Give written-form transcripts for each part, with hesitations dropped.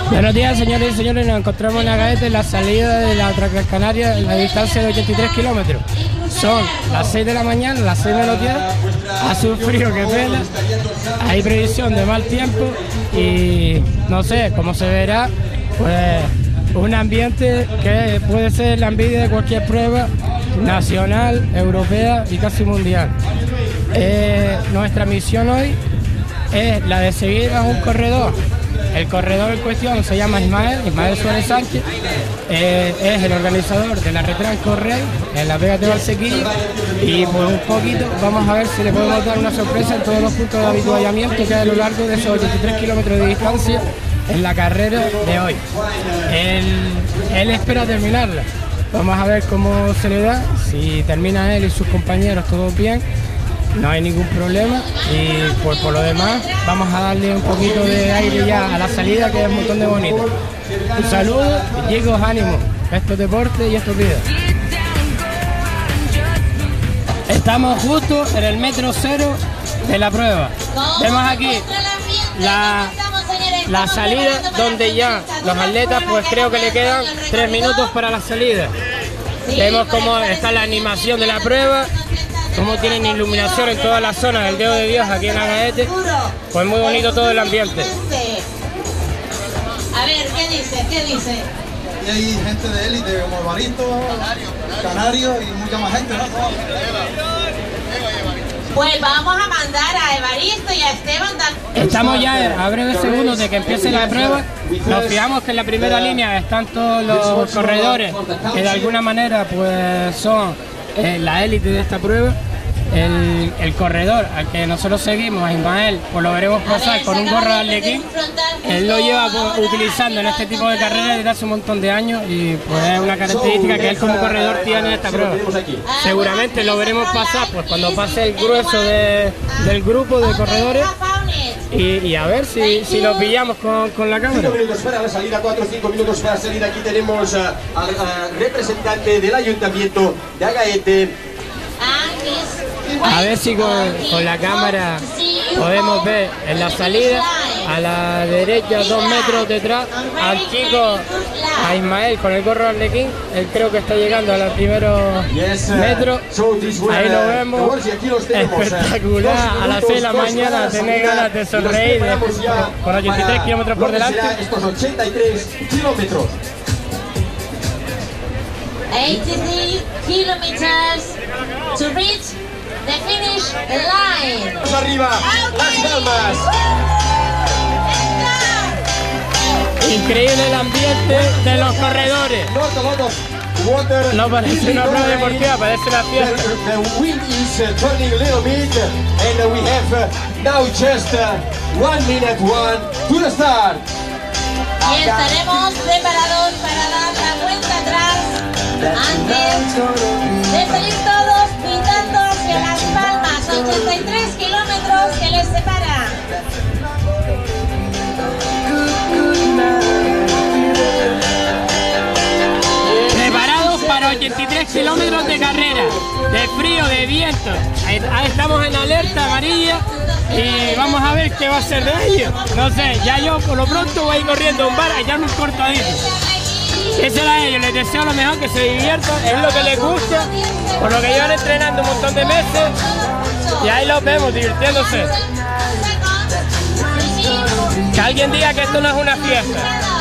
Buenos días, señores y señores. Nos encontramos en Agaete en la salida de la Ultra Gran Canaria en la distancia de 83 kilómetros. Son las 6 de la mañana, las 6 menos 10. Hace un frío que pela. Hay previsión de mal tiempo y no sé cómo se verá. Pues un ambiente que puede ser la envidia de cualquier prueba nacional, europea y casi mundial. Nuestra misión hoy es la de seguir a un corredor. El corredor en cuestión se llama Ismael Suárez Sánchez, es el organizador de la Retranco Rey en la Vega de Valsequillo, y por un poquito vamos a ver si le podemos dar una sorpresa en todos los puntos de habituallamiento que hay a lo largo de esos 83 kilómetros de distancia en la carrera de hoy. Él espera terminarla. Vamos a ver cómo se le da, si termina él y sus compañeros todo bien. No hay ningún problema y pues por lo demás vamos a darle un poquito de aire ya a la salida, que es un montón de bonito. Un saludo y chicos, ánimo, esto es deporte y esto es vida. Estamos justo en el metro cero de la prueba. Vemos aquí la salida, donde ya los atletas pues creo que le quedan 3 minutos para la salida. Vemos cómo está la animación de la prueba, cómo tienen iluminación en toda la zona del Dedo de Dios aquí en Agaete. Pues muy bonito todo el ambiente. A ver, ¿qué dice? ¿Qué dice? Y hay gente de élite como Evaristo, Canario y mucha más gente, ¿no? Pues vamos a mandar a Evaristo y a Esteban. Estamos ya a breves segundos de que empiece la prueba. Nos fijamos que en la primera línea están todos los corredores que de alguna manera pues son la élite de esta prueba. El corredor al que nosotros seguimos, a Ismael, pues lo veremos pasar con un gorro de arlequín. Él lo lleva utilizando en este tipo de carreras desde hace un montón de años y pues es una característica que él como corredor tiene en esta prueba. Seguramente lo veremos pasar pues cuando pase el grueso del grupo de corredores y a ver si lo pillamos con la cámara. 5 minutos para la salida, 4 o 5 minutos para salir. Aquí tenemos al representante del Ayuntamiento de Agaete. A ver si con la cámara podemos ver en la salida, a la derecha 2 metros detrás, al chico, a Ismael con el gorro de arlequín. Él creo que está llegando a los primeros metros. Ahí lo vemos, espectacular, a las 6 de la mañana, tener ganas de sonreír con 83 kilómetros por delante. Estos 83 kilómetros. 83 kilometers to reach the finish line. Vamos arriba, las palmas. Increíble el ambiente de los corredores. No parece una prueba deportiva, parece una fiesta. The wind is turning a little bit and we have now just 1 minute to the start. Y estaremos preparados para dar la vuelta atrás antes de salir todos pintando hacia Las Palmas, 83 kilómetros que les separan. Preparados para 83 kilómetros de carrera, de frío, de viento. Ahí estamos en alerta amarilla y vamos a ver qué va a ser de ellos. No sé, ya yo por lo pronto voy a ir corriendo a un bar a echarme un cortadito. Ese era ellos, les deseo lo mejor, que se diviertan, es lo que les gusta, por lo que llevan entrenando un montón de meses y ahí los vemos divirtiéndose. Que alguien diga que esto no es una fiesta.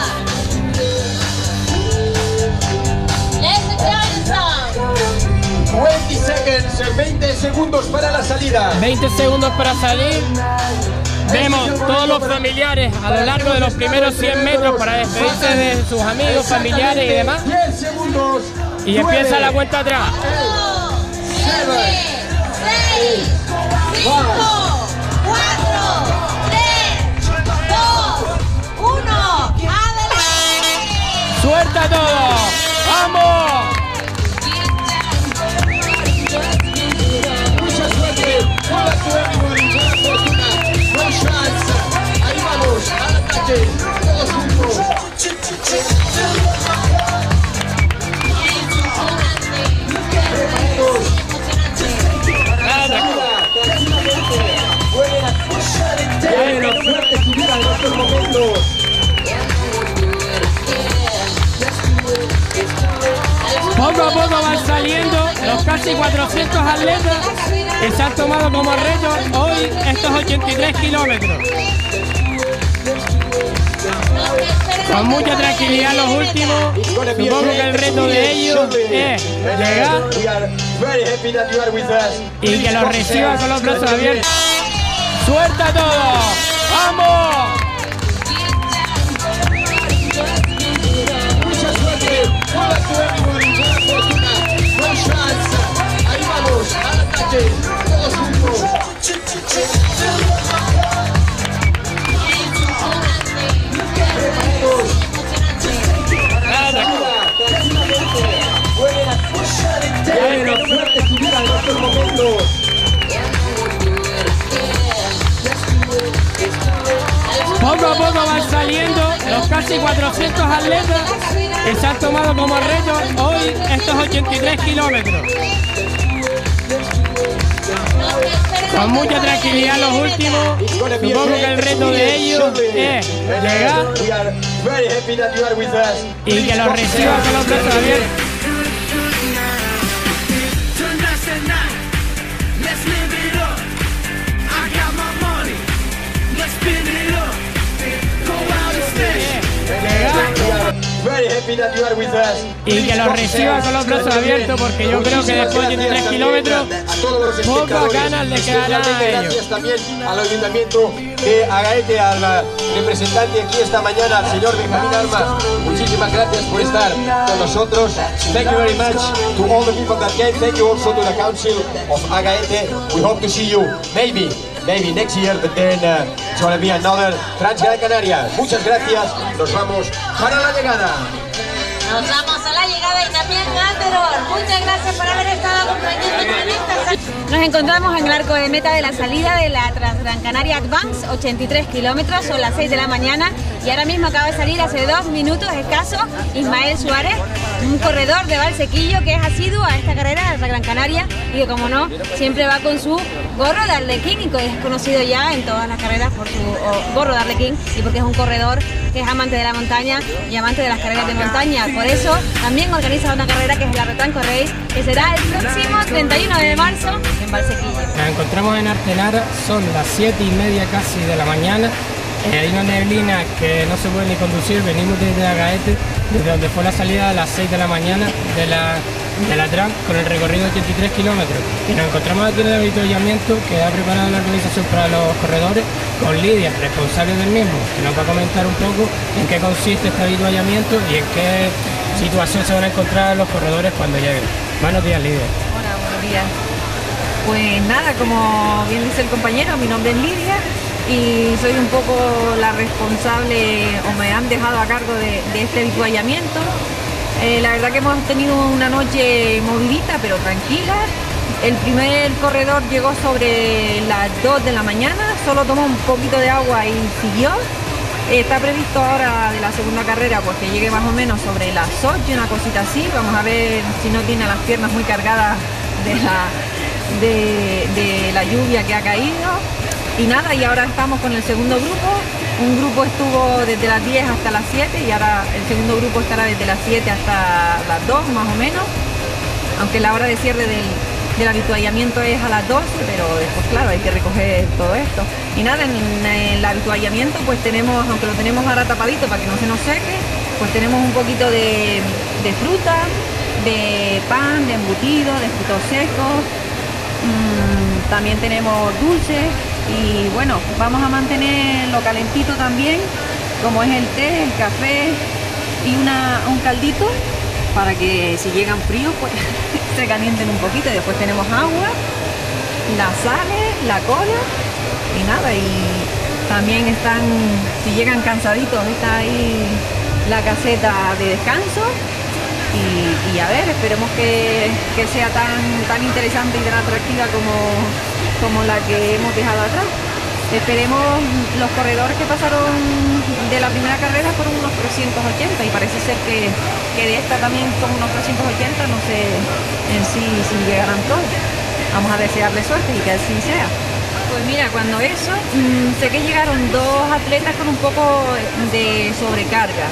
20 segundos para la salida. 20 segundos para salir. Vemos todos los familiares a lo largo de los primeros 100 metros para despedirse de sus amigos, familiares y demás. 10 segundos. Y empieza la cuenta atrás. 7, 6, 5, 4, 3, 2, 1. ¡Adelante! ¡Suelta todo! ¡Vamos! Mucha suerte. Toda tu ánimo y toda fortuna. No chance. Ahí vamos. Al ataque. Todos juntos. Fuerte subida en estos momentos. Poco a poco van saliendo los casi 400 atletas que se han tomado como reto hoy estos 83 kilómetros. Con mucha tranquilidad los últimos. Supongo que el reto de ellos es llegar y que los reciban con los brazos abiertos. ¡Suerte a todos! ¡Vamos! Mucha suerte, buena suerte, buena fortuna, buen chance. Ahí vamos, al ataque, todos juntos. Fuerte subida en estos momentos. Poco a poco van saliendo los casi 400 atletas que se han tomado como reto hoy estos 83 kilómetros. Con mucha tranquilidad los últimos. Supongo que el reto de ellos es llegar y que los reciban con los brazos abiertos. Y que los reciban con los brazos abiertos, porque yo creo que después de 83 kilómetros pocas ganas le quedarán a ellos. Gracias también al Ayuntamiento de Agaete, al representante aquí esta mañana, al señor Benjamín Armas. Muchísimas gracias por estar con nosotros. Thank you very much to all the people that came. Thank you also to the Council of Agaete. We hope to see you maybe next year, but then it's going to be another Transgran Canaria. Muchas gracias, nos vamos para la llegada. Nos vamos a la llegada y también Anderor. Muchas gracias por haber estado acompañándonos en esta. Nos encontramos en el arco de meta de la salida de la Transgran Canaria Advance, 83 kilómetros, son las 6 de la mañana y ahora mismo acaba de salir hace 2 minutos escasos Ismael Suárez, un corredor de Valsequillo que es asiduo a esta carrera de la Gran Canaria y que, como no, siempre va con su gorro de Arlequín y que es conocido ya en todas las carreras por su gorro de Arlequín y porque es un corredor que es amante de la montaña y amante de las carreras de montaña. Por eso también organiza una carrera que es la Retranco Race, que será el próximo 31 de marzo en Valsequillo. Nos encontramos en Artenara, son las 7:30 casi de la mañana. Hay una neblina que no se puede ni conducir. Venimos desde Agaete, desde donde fue la salida a las 6 de la mañana de la Tran, con el recorrido de 83 kilómetros. Y nos encontramos aquí en el avituallamiento que ha preparado la organización para los corredores, con Lidia, responsable del mismo, que nos va a comentar un poco en qué consiste este avituallamiento y en qué situación se van a encontrar los corredores cuando lleguen. Buenos días, Lidia. Hola, buenos días. Pues nada, como bien dice el compañero, mi nombre es Lidia y soy un poco la responsable, o me han dejado a cargo de este avituallamiento. La verdad que hemos tenido una noche movidita pero tranquila. El primer corredor llegó sobre las 2 de la mañana, solo tomó un poquito de agua y siguió. Está previsto ahora de la segunda carrera pues que llegue más o menos sobre las 8, una cosita así. Vamos a ver si no tiene las piernas muy cargadas de la lluvia que ha caído. Y nada, y ahora estamos con el segundo grupo. Un grupo estuvo desde las 10 hasta las 7 y ahora el segundo grupo estará desde las 7 hasta las 2 más o menos, aunque la hora de cierre del avituallamiento es a las 12, pero después claro hay que recoger todo esto. Y nada, en el avituallamiento pues tenemos, aunque lo tenemos ahora tapadito para que no se nos seque, pues tenemos un poquito de fruta, de pan, de embutido, de frutos secos, también tenemos dulces. Y bueno, vamos a mantenerlo calentito también, como es el té, el café y un caldito para que si llegan fríos pues se calienten un poquito. Y después tenemos agua, las sales, la cola y nada. Y también están, si llegan cansaditos, está ahí la caseta de descanso. Y a ver, esperemos que sea tan interesante y tan atractiva como la que hemos dejado atrás. Esperemos, los corredores que pasaron de la primera carrera fueron unos 380 y parece ser que de esta también son unos 380, no sé en sí si llegarán todos. Vamos a desearle suerte y que así sea. Pues mira, cuando eso, sé que llegaron 2 atletas con un poco de sobrecarga.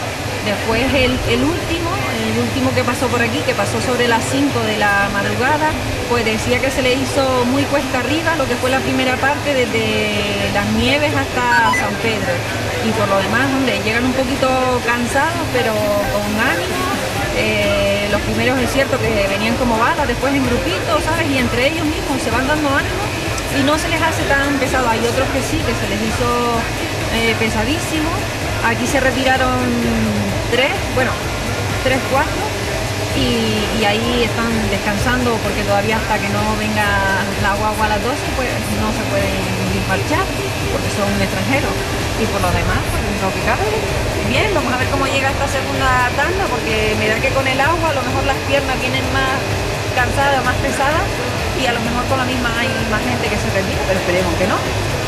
Después el último que pasó por aquí, que pasó sobre las 5 de la madrugada, pues decía que se le hizo muy cuesta arriba lo que fue la primera parte desde las Nieves hasta San Pedro. Y por lo demás, hombre, llegan un poquito cansados, pero con ánimo. Los primeros es cierto que venían como balas, después en grupitos, ¿sabes? Y entre ellos mismos se van dando ánimo y no se les hace tan pesado. Hay otros que sí, que se les hizo pesadísimo. Aquí se retiraron 3, 4 y ahí están descansando porque todavía hasta que no venga la guagua a las 12 pues no se pueden marchar porque son extranjeros. Y por lo demás, pues lo que cabe, bien, vamos a ver cómo llega esta segunda tanda porque me da que con el agua a lo mejor las piernas vienen más cansadas, más pesadas y a lo mejor con la misma hay más gente que se retira, pero esperemos que no.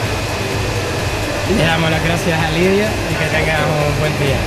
Le damos las gracias a Lidia y que tengas un buen día.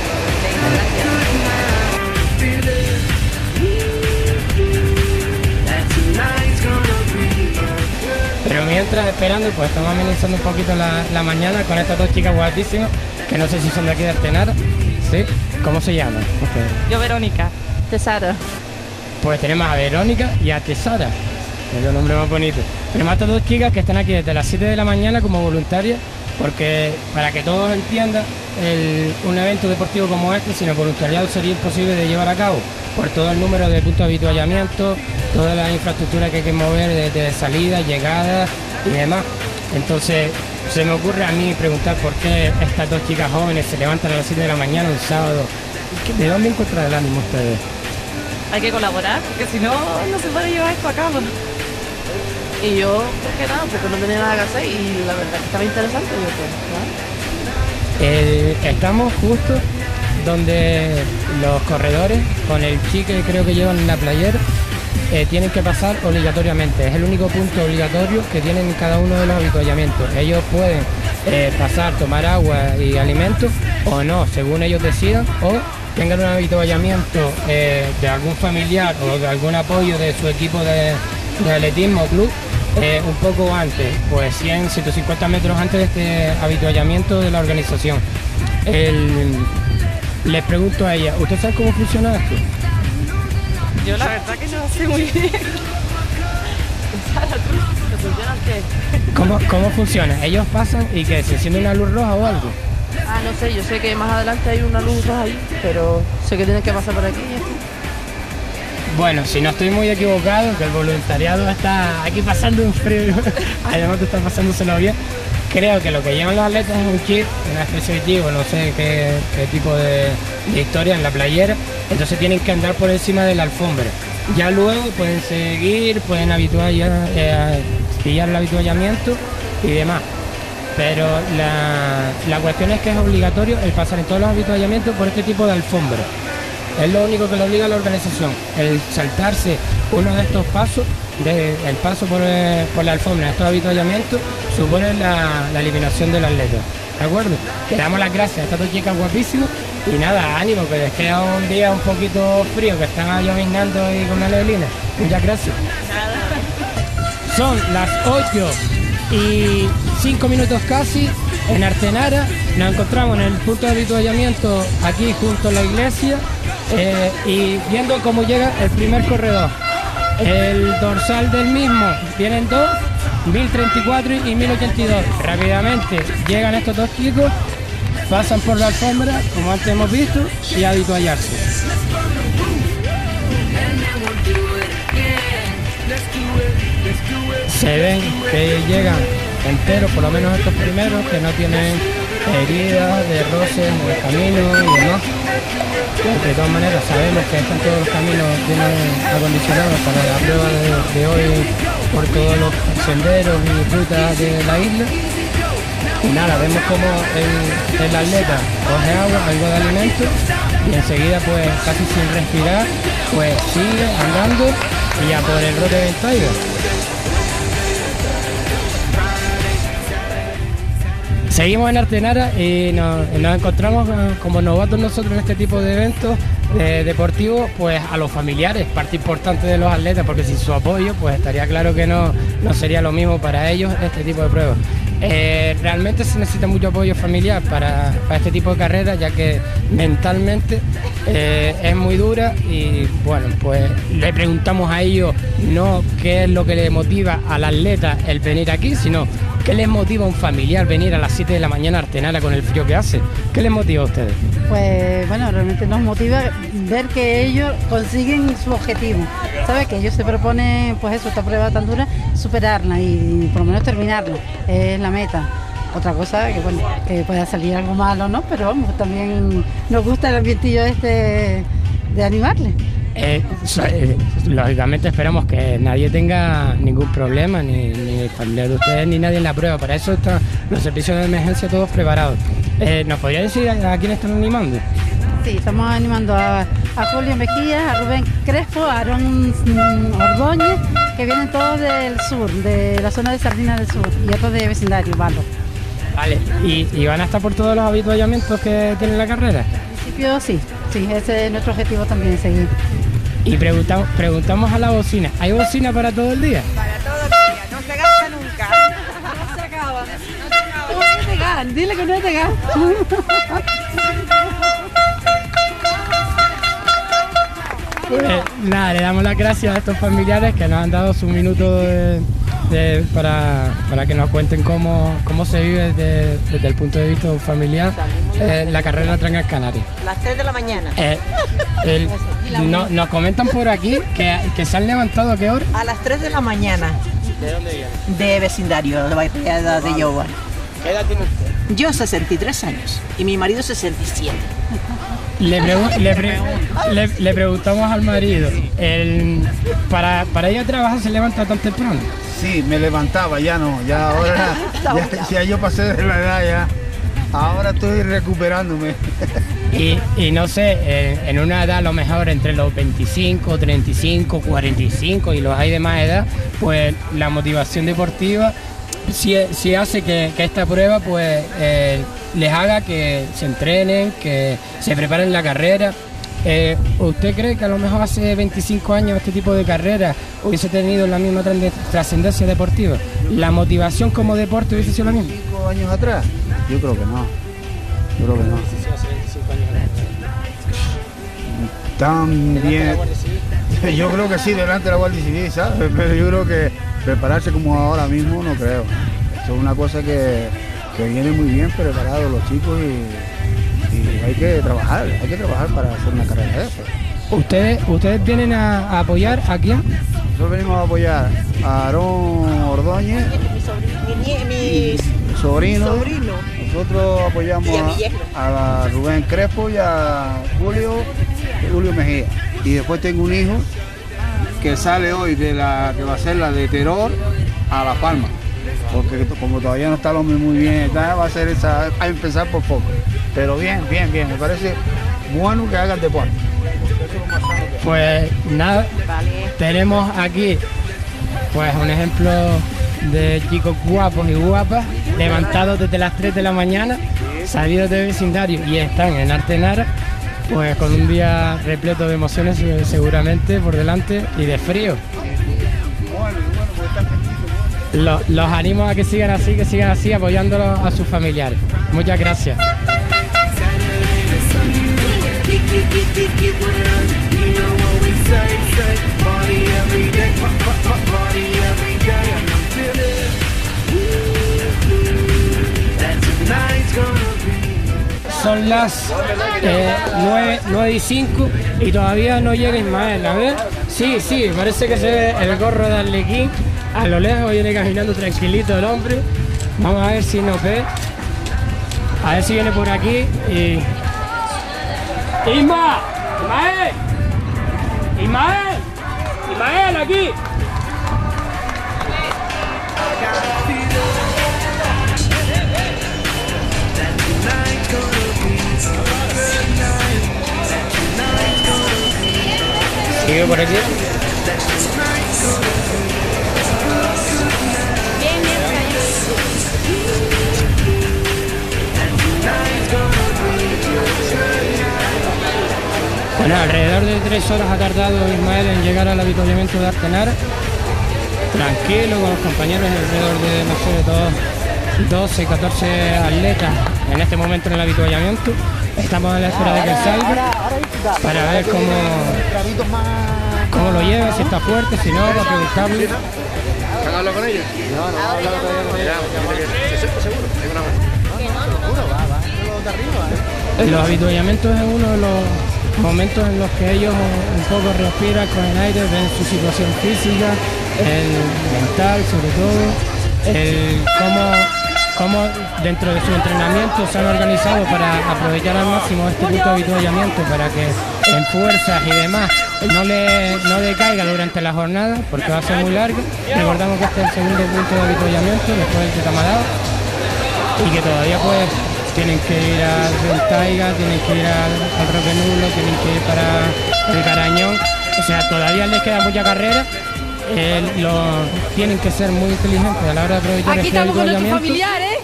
Pero mientras esperando, pues estamos amenizando un poquito la mañana con estas dos chicas guapísimas, que no sé si son de aquí de Artenara. ¿Sí? ¿Cómo se llaman? Yo Verónica. Tesara. Pues tenemos a Verónica y a Tesara. Es un nombre más bonito. Tenemos a estas dos chicas que están aquí desde las 7 de la mañana como voluntarias, porque para que todos entiendan, un evento deportivo como este, sin el voluntariado sería imposible de llevar a cabo, por todo el número de puntos de avituallamiento, toda la infraestructura que hay que mover desde salida, llegada y demás. Entonces se me ocurre a mí preguntar por qué estas dos chicas jóvenes se levantan a las 7 de la mañana un sábado. ¿De dónde encuentran el ánimo ustedes? Hay que colaborar, porque si no, no se puede llevar esto a cabo. Y yo, ¿por qué nada? Porque no tenía nada que hacer y la verdad que estaba interesante. Yo, pues, ¿no? Estamos justo donde los corredores, con el chique creo que llevan en la playera, tienen que pasar obligatoriamente. Es el único punto obligatorio que tienen en cada uno de los avituallamientos. Ellos pueden pasar, tomar agua y alimentos o no, según ellos decidan, o tengan un avituallamiento de algún familiar o de algún apoyo de su equipo de atletismo o club un poco antes, pues 100, 150 metros antes de este avituallamiento de la organización. Les pregunto a ella, ¿usted sabe cómo funciona esto? Yo la verdad que no sé muy bien. ¿Cómo funciona? Ellos pasan y que se enciende una luz roja o algo. Ah, no sé, yo sé que más adelante hay una luz roja ahí, pero sé que tienen que pasar por aquí. Bueno, si no estoy muy equivocado, que el voluntariado está aquí pasando un frío, además de estar pasándoselo bien, creo que lo que llevan los atletas es un kit, una especie de kit, no sé qué tipo de historia en la playera, entonces tienen que andar por encima de la alfombra. Ya luego pueden seguir, pueden pillar el avituallamiento y demás. Pero la cuestión es que es obligatorio el pasar en todos los avituallamientos por este tipo de alfombra. Es lo único que le obliga a la organización, el saltarse uno de estos pasos, el paso por la alfombra en estos avituallamientos, supone la eliminación del atleta. ¿De acuerdo? Le damos las gracias a estas dos chicas guapísimas y nada, ánimo, que les queda un día un poquito frío, que están lloviznando y con una neblina. Muchas gracias. Son las 8:05 casi en Artenara. Nos encontramos en el punto de avituallamiento aquí junto a la iglesia y viendo cómo llega el primer corredor. El dorsal del mismo vienen dos, 1034 y 1082. Rápidamente llegan estos dos chicos, pasan por la alfombra como antes hemos visto y a avituallarse. Se ven que llegan enteros, por lo menos estos primeros, que no tienen heridas de roces en el camino y demás. De todas maneras sabemos que están todos los caminos bien acondicionados para la prueba de hoy por todos los senderos y rutas de la isla. Y nada, vemos como el atleta coge agua, algo de alimento y enseguida pues casi sin respirar pues sigue andando y a por el Roque Ventaiga. Seguimos en Artenara y nos encontramos como novatos nosotros en este tipo de eventos deportivos, pues a los familiares, parte importante de los atletas, porque sin su apoyo pues estaría claro que no sería lo mismo para ellos este tipo de pruebas. Realmente se necesita mucho apoyo familiar para este tipo de carreras, ya que mentalmente es muy dura. Y bueno, pues le preguntamos a ellos no qué es lo que le motiva al atleta el venir aquí, sino qué les motiva a un familiar venir a las 7 de la mañana a Artenara con el frío que hace. ¿Qué les motiva a ustedes? Pues bueno, realmente nos motiva ver que ellos consiguen su objetivo, ¿sabes? Que ellos se proponen, pues eso, esta prueba tan dura, superarla y por lo menos terminarla, es la meta. Otra cosa que bueno, que pueda salir algo malo, ¿no? Pero vamos, también nos gusta el ambientillo este de animarle. Lógicamente esperamos que nadie tenga ningún problema, ni el familiar de ustedes, ni nadie en la prueba. Para eso están los servicios de emergencia todos preparados. ¿Nos podría decir a quién están animando? Sí, estamos animando a Julio Mejía, a Rubén Crespo, a Aarón Ordóñez, que vienen todos del sur, de la zona de Sardina del Sur, y otros de vecindario, Valo. Vale, ¿y van a estar por todos los avituallamientos que tiene la carrera? En principio sí, ese es nuestro objetivo también, seguir. Y preguntamos a la bocina, ¿hay bocina para todo el día? Para todo el día, no se gasta nunca. No se acaba. No te ganan, dile que no te ganan. Nada, le damos las gracias a estos familiares que nos han dado su minuto para que nos cuenten cómo se vive desde el punto de vista familiar la carrera Transcanaria. Las 3 de la mañana. Nos comentan por aquí que se han levantado ¿a qué hora? A las 3 de la mañana. ¿De dónde vienen? De vecindario, de barriada de Yowan. ¿Qué edad tiene usted? Yo 63 años y mi marido 67. Le preguntamos al marido, para ella trabajar se levanta tan temprano. Sí, me levantaba, ya no, ya ahora, ya yo pasé de la edad ya, ahora estoy recuperándome. Y no sé, en una edad a lo mejor entre los 25, 35, 45 y los hay de más edad, pues la motivación deportiva sí hace que esta prueba pues les haga que se entrenen, que se preparen la carrera. ¿Usted cree que a lo mejor hace 25 años este tipo de carrera hubiese tenido la misma trascendencia deportiva? ¿La motivación como deporte hubiese sido la misma? 5 años atrás, yo creo que no. Tan bien. Yo creo que sí, delante de la Guardia Civil, ¿sabes? Pero yo creo que prepararse como ahora mismo no creo. Esto es una cosa que viene muy bien preparados los chicos y hay que trabajar para hacer una carrera de eso. ¿Ustedes vienen a apoyar a quién? Nosotros venimos a apoyar a Aarón Ordóñez, mi sobrino. Nosotros apoyamos a Rubén Crespo y a Julio Mejía. Y después tengo un hijo que sale hoy que va a ser la de Terror a La Palma. Porque como todavía no está el hombre muy bien, va a ser a empezar por poco. Pero bien, me parece bueno que hagan deporte. Pues nada, tenemos aquí pues un ejemplo de chicos guapos y guapas, levantados desde las 3 de la mañana, salidos de vecindario y están en Artenara, pues con un día repleto de emociones seguramente por delante y de frío. Los animo a que sigan así apoyándolos a sus familiares. Muchas gracias. Son las 9:05 y todavía no llega Ismael. A ver, sí, parece que se ve el gorro de Arlequín. A lo lejos viene caminando tranquilito el hombre. Vamos a ver si nos ve. A ver si viene por aquí y... ¡Ismael, aquí! ¿Sigue por aquí? Bueno, alrededor de 3 horas ha tardado Ismael en llegar al avituallamiento de Artenara. Tranquilo, con los compañeros alrededor de, no sé, de todos 12, 14 atletas en este momento en el avituallamiento. Estamos a la espera de que salga para ver cómo lo lleva, si está fuerte, si no, para preguntarle. ¿Han hablado con ellos? No, no, han hablado todavía con ellos. ¿Seguro? Los avituallamientos es uno de los momentos en los que ellos un poco respiran con el aire, ven su situación física, el mental sobre todo, cómo dentro de su entrenamiento se han organizado para aprovechar al máximo este punto de avituallamiento para que en fuerzas y demás no decaiga durante la jornada porque va a ser muy larga. Recordamos que este es el segundo punto de avituallamiento después del Tetamadao y que todavía pues tienen que ir al Ventaiga, tienen que ir al Roque Nulo, tienen que ir para el Carañón, o sea, todavía les queda mucha carrera. Tienen que ser muy inteligentes a la hora de aprovechar aquí este avituallamiento. Aquí estamos con nuestros familiares.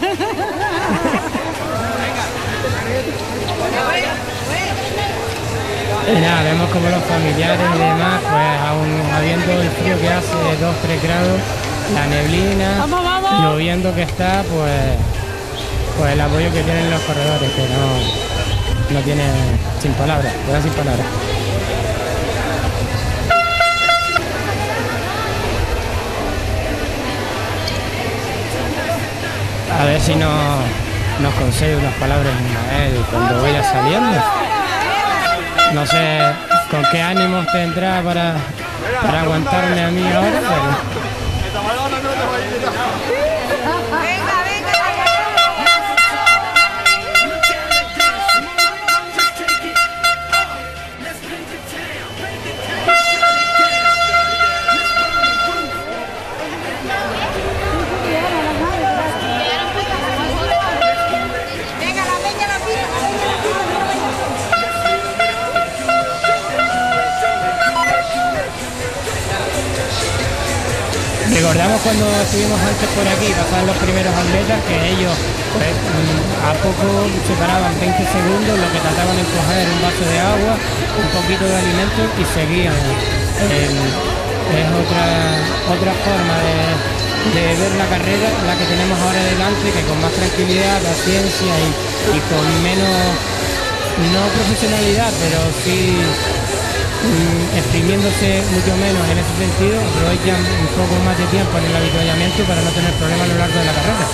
Y nada, vemos como los familiares y demás, pues aún habiendo el frío que hace 2-3 grados, la neblina, ¡Vamos! lloviendo que está, pues el apoyo que tienen los corredores, que no tiene sin palabras, queda sin palabras. A ver si nos concede unas palabras Ismael cuando vaya saliendo. No sé con qué ánimos tendrá para aguantarme a mí ahora, pero... Recordamos cuando estuvimos antes por aquí, pasaban los primeros atletas, que ellos pues, a poco separaban 20 segundos, lo que trataban de coger un vaso de agua, un poquito de alimento y seguían. Es otra forma de ver la carrera, la que tenemos ahora delante, que con más tranquilidad, paciencia y con menos, no profesionalidad, pero sí exprimiéndose mucho menos en ese sentido, aprovechan un poco más de tiempo en el avituallamiento para no tener problemas a lo largo de la carrera.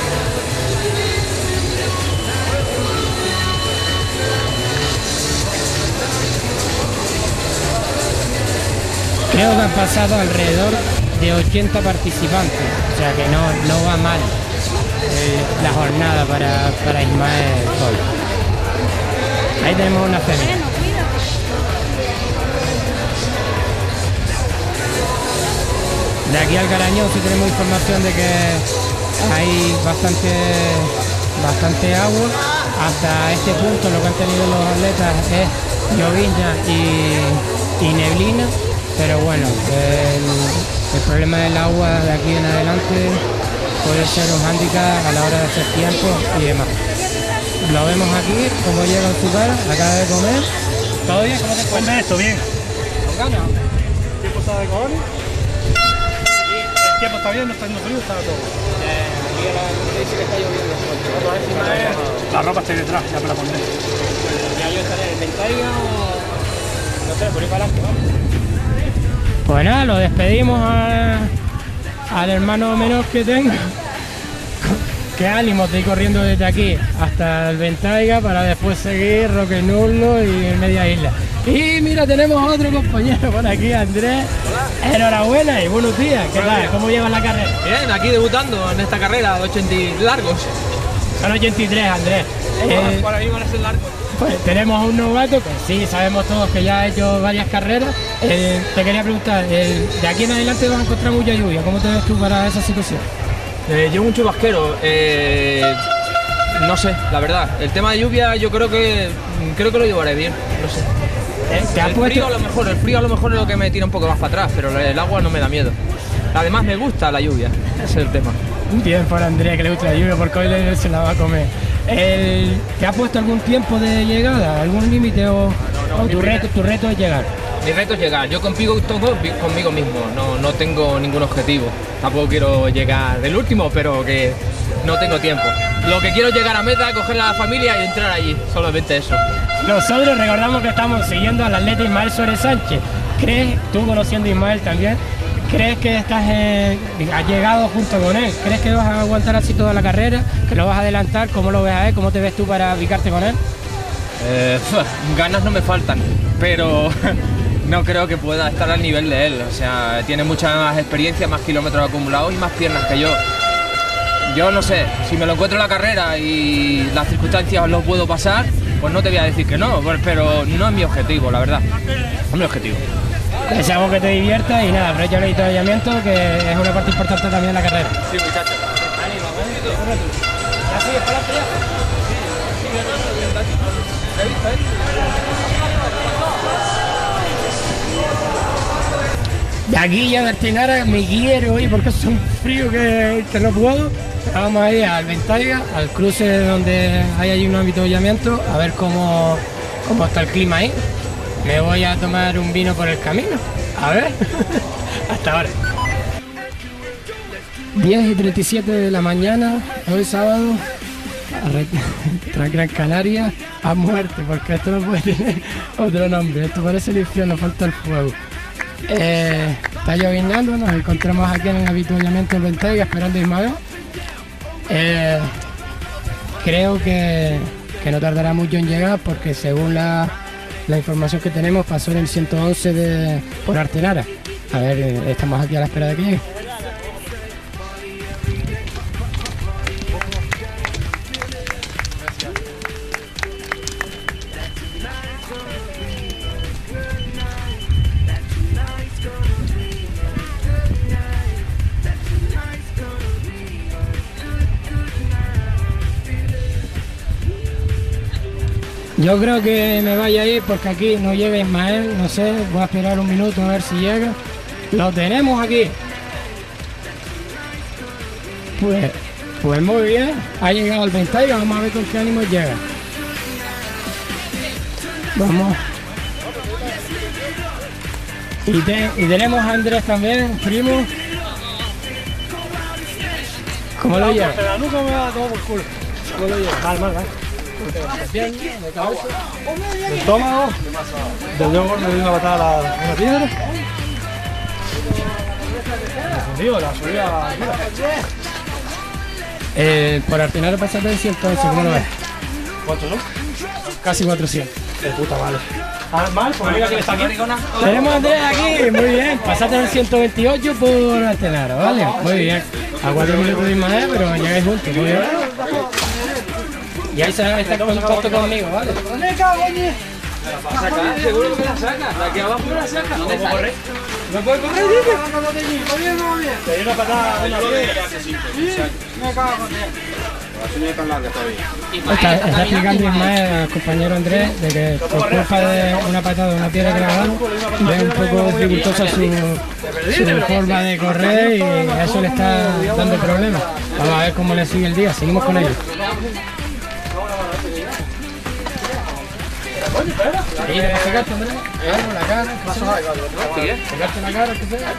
Creo que han pasado alrededor de 80 participantes, o sea que no va mal la jornada para Ismael hoy. Ahí tenemos una femina. De aquí al Carañón sí tenemos información de que hay bastante agua. Hasta este punto lo que han tenido los atletas es llovizna y neblina, pero bueno, el problema del agua de aquí en adelante puede ser un hándicap a la hora de hacer tiempo y demás. Lo vemos aquí, como llega en su cara, acaba de comer. ¿Todo bien? ¿Cómo te encuentras? Esto bien. ¿Con ganas? ¿Tiempo está de cojones? El tiempo está bien, no está haciendo frío, está todo. Aquí dice que está lloviendo. Vamos a ver si más... La ropa está detrás, ya me la pondré. Ya yo estaré en el Ventaiga o... no sé, por ahí para adelante, vamos. Pues nada, lo despedimos al hermano menor que tengo. Qué ánimo, estoy corriendo desde aquí hasta el Ventaiga para después seguir Roque Nulo y Media Isla. Y mira, tenemos otro compañero por aquí, Andrés. Hola. Enhorabuena y buenos días. ¿Qué tal? ¿Cómo llevas la carrera? Bien, aquí debutando en esta carrera de 80 largos. Son 83, Andrés. Para mí van a ser largos. Pues tenemos un novato que sí, sabemos todos que ya ha hecho varias carreras. Te quería preguntar, de aquí en adelante vas a encontrar mucha lluvia. ¿Cómo te ves tú para esa situación? Llevo un chubasquero. No sé, la verdad. El tema de lluvia yo creo que lo llevaré bien. No sé. El frío a lo mejor es lo que me tira un poco más para atrás, pero el agua no me da miedo. Además me gusta la lluvia, ese es el tema. Bien por Andrea, que le gusta la lluvia, porque hoy se la va a comer. ¿Te ha puesto algún tiempo de llegada? ¿Algún límite o...? ¿O tu reto es llegar? Mi reto es llegar. Yo compito todo conmigo mismo. No tengo ningún objetivo. Tampoco quiero llegar del último, pero que no tengo tiempo. Lo que quiero es llegar a meta, coger a la familia y entrar allí. Solamente eso. Nosotros recordamos que estamos siguiendo al atleta Ismael Suárez Sánchez. ¿Crees, tú conociendo a Ismael también, crees que has llegado junto con él? ¿Crees que vas a aguantar así toda la carrera? ¿Que lo vas a adelantar? ¿Cómo lo ves a él? ¿Cómo te ves tú para ubicarte con él? Ganas no me faltan, pero no creo que pueda estar al nivel de él. O sea, tiene mucha más experiencia, más kilómetros acumulados y más piernas que yo. Yo no sé, si me lo encuentro en la carrera y las circunstancias lo puedo pasar, pues no te voy a decir que no, pero no es mi objetivo, la verdad. No es mi objetivo. Deseamos que te diviertas y nada, aprovecha el avituallamiento, que es una parte importante también de la carrera. Sí, muchachos. De aquí ya de Artenara me quiero ir porque es un frío que no puedo. Vamos a ir al Ventaiga, al cruce donde hay allí un avituallamiento, a ver cómo está el clima ahí. Me voy a tomar un vino por el camino. A ver, hasta ahora. 10:37 de la mañana, hoy sábado, tras Gran Canaria, a muerte, porque esto no puede tener otro nombre. Esto parece el infierno, falta el fuego. Está lloviznando, nos encontramos aquí en el avituallamiento del Ventaiga esperando a Ismael. Creo que no tardará mucho en llegar porque según la información que tenemos pasó en el 111 por Artenara. A ver, estamos aquí a la espera de que llegue. Yo creo que me vaya a ir porque aquí no llega Ismael, no sé, voy a esperar un minuto a ver si llega. Lo tenemos aquí. Pues muy bien, ha llegado el Ventaiga, vamos a ver con qué ánimo llega. Vamos. Y tenemos a Andrés también, primo. ¿Cómo lo lleva? La nuca me da todo por culo. ¿Cómo lo lleva? Mal. Bien, de cabeza. Del estómago, del dedo gordo le di una patada a una piedra. La subida por Artenara pasaste de 111, ¿cómo lo ves? ¿Cuánto son? Casi 400. De puta madre. Mal, pues mira quién está aquí. Tenemos a Andrés aquí, muy bien. Pasaste en el 128 por Artenara, ¿vale? Muy bien. A 4 minutos de Ismael, pero llegáis juntos, muy bien. Y ahí se está en contacto conmigo, ¿vale? ¿Me cago en él? ¿La saca? ¿Seguro que la saca? ¿La que abajo la saca? ¿No puedo correr? ¿No puedo correr? No, bien. Te di una patada a una piedra. Me cago en él. Está explicando Ismael al compañero Andrés de que por culpa de una patada de una piedra que le ha dado, ve un poco dificultosa su forma de correr y eso le está dando problemas. Vamos a ver cómo le sigue el día, seguimos con ellos. Ahí, de pegarte, Andrés. La cara, pegarte la cara, que sea.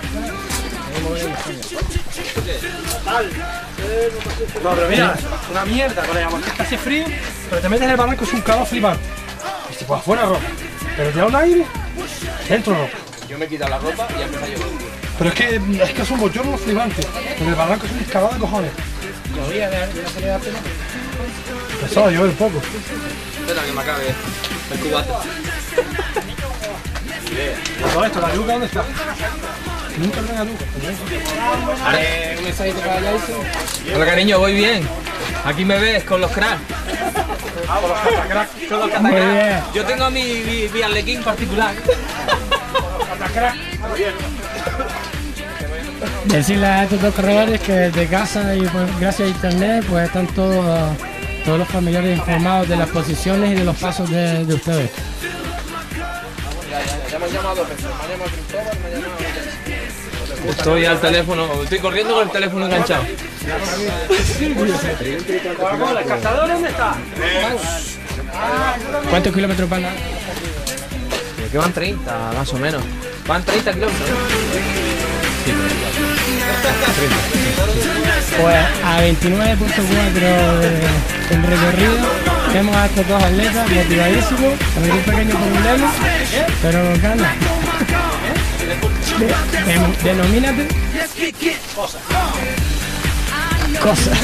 No, pero mira, una mierda, colega, porque es que hace frío, pero te metes en el barranco, es un calor flipante. Y si por afuera ropa, pero te da un aire, dentro ropa. Yo me he quitado la ropa y ya empezó a llover. Pero es que es un bochorno flipante, porque el barranco es un excavado de cojones. Llovía de la salida de pelota. Empezó a llover un poco. Espera que me acabe el cubate. Todo esto, la yuca, ¿dónde está? Nunca traen a yuca. Vale, un mensajito para allá. Hola cariño, voy bien. Aquí me ves con los cracks. Con los catacracks. Con los catacracks. Yo tengo a mi arlequín particular. Catacracks. Decirle a estos dos corredores que desde casa y pues, gracias a internet pues están todos los familiares informados de las posiciones y de los pasos de ustedes. Ya me han llamado dos veces. Me ha llamado Cristóbal, me ha llamado... Estoy al teléfono, estoy corriendo con el teléfono enganchado. ¿El cazador dónde está? ¿Cuántos kilómetros van a...? Aquí van 30, más o menos. Van 30 kilómetros. Sí, Pues a 29.4 el recorrido vemos a estos dos atletas motivadísimos, con un pequeño problema, pero con ganas. Denomínate Cosa.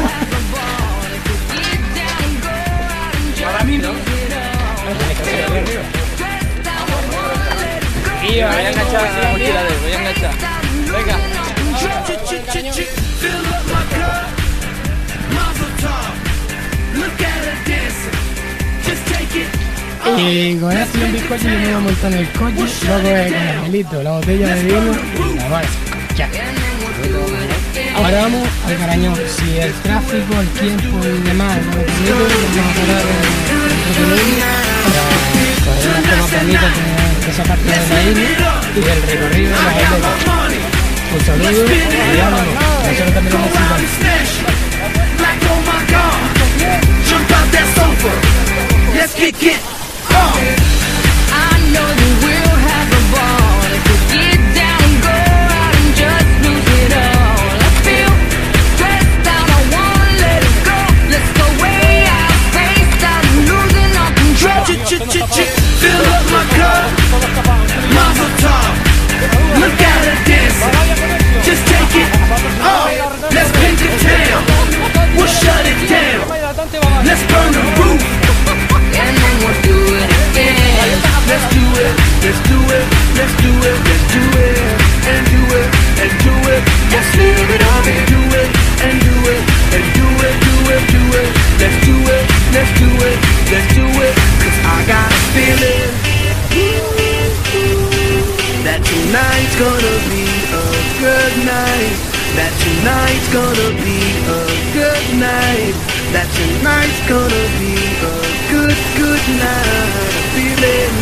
Ahora mismo. Y voy a enganchar la mochila de él, voy a enganchar. Venga. Y con esto y un bizcocho yo me voy a montar en el coche, luego con el angelito, la botella de vino y la bala. Ya. Ahora vamos al Garañón. Si el tráfico, el tiempo y demás no lo permite, vamos a parar en otro para coger unas tomas bonitas de esa parte de la isla y del recorrido de las atletas. Un saludo y vámonos. Nosotros también lo necesitamos. Let's kick it. I know that we'll have a ball if we get down, go out and just lose it all. I feel stressed out, I wanna let it go. Let's go way out, spaced out, losing all control. Fill up my cup, Mazel tov. Look at her dancing, just take it off. Let's paint the town, we'll shut it down. Let's burn the roof. And then we'll do it again. Let's do it, let's do it, let's do it, let's do it, and do it, and do it. Let's live it up and do it, and do it, and do it, do it, do it. Let's do it, let's do it, let's do it. 'Cause I got a feeling that tonight's gonna be a good night. That tonight's gonna be a good night. That tonight's gonna be a good, good night. I'm feeling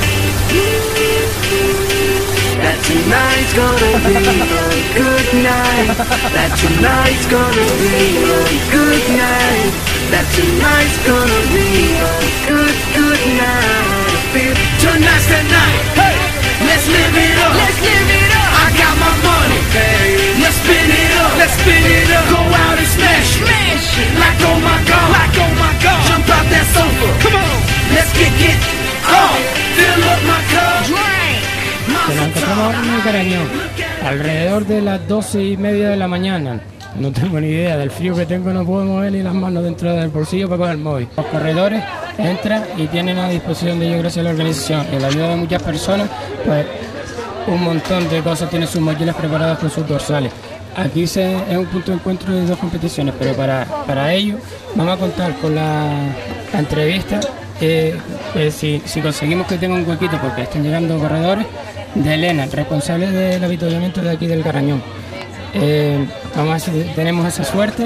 that tonight's gonna be a good night. That tonight's gonna be a good night. That tonight's gonna be a good, good night. I feel tonight's the night. Hey, let's live it up. Let's live it up. I got my money. Hey, let's spin it up. Let's spin it up. Go out and smash it. Smash it. Like oh my god. Like oh my god. Jump out that sofa. Come on. Let's kick it off. Fill up my cup. Drink. Nos encontramos en el Garañón, alrededor de las 12:30 de la mañana. No tengo ni idea, del frío que tengo no puedo mover ni las manos dentro del bolsillo para coger el móvil. Los corredores entran y tienen a disposición de ellos, gracias a la organización y la ayuda de muchas personas, pues un montón de cosas, tienen sus mochilas preparadas con sus dorsales. Aquí es un punto de encuentro de dos competiciones, pero para ello vamos a contar con la entrevista, si conseguimos que tenga un huequito, porque están llegando corredores, de Elena, responsable del avituallamiento de aquí del Garañón. Vamos a ver si tenemos esa suerte.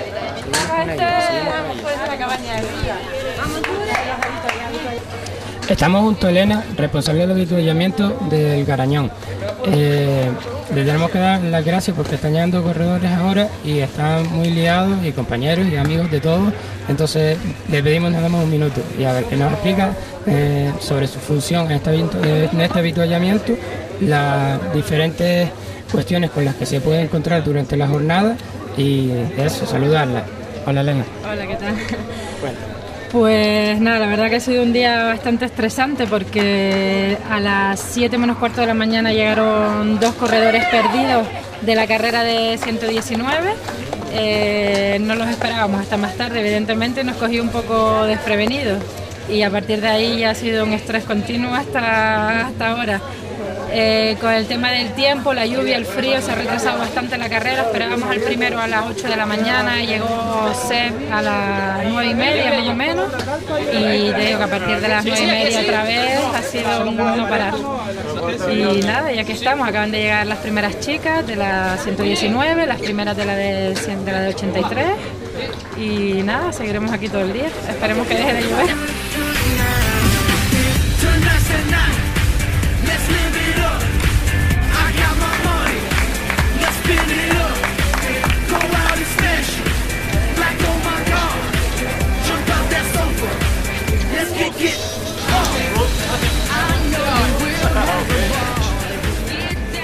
Estamos junto a Elena, responsable del avituallamiento del Garañón. Le tenemos que dar las gracias porque están llegando corredores ahora y están muy liados, y compañeros y amigos de todos. Entonces le pedimos nada más un minuto y a ver que nos explica sobre su función en este avituallamiento, las diferentes cuestiones con las que se puede encontrar durante la jornada y eso, saludarla. Hola Elena. Hola, ¿qué tal? Bueno. Pues nada, la verdad que ha sido un día bastante estresante porque a las 7 menos cuarto de la mañana llegaron dos corredores perdidos de la carrera de 119. No los esperábamos hasta más tarde, evidentemente nos cogió un poco desprevenidos y a partir de ahí ya ha sido un estrés continuo hasta ahora. Con el tema del tiempo, la lluvia, el frío, se ha retrasado bastante la carrera. Esperábamos al primero a las 8 de la mañana, llegó Seb a las 9:30 más o menos, y te digo que a partir de las 9:30 otra vez ha sido un no parar. Y nada, ya que estamos, acaban de llegar las primeras chicas de la 119, las primeras de la de 83, y nada, seguiremos aquí todo el día. Esperemos que deje de llover.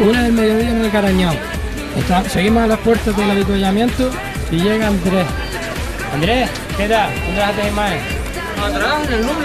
1 del mediodía en el Carañón. Seguimos a las puertas del avituallamiento y llega Andrés. Andrés, ¿qué tal? ¿Dónde dejaste Ismael? Atrás, en el nublo.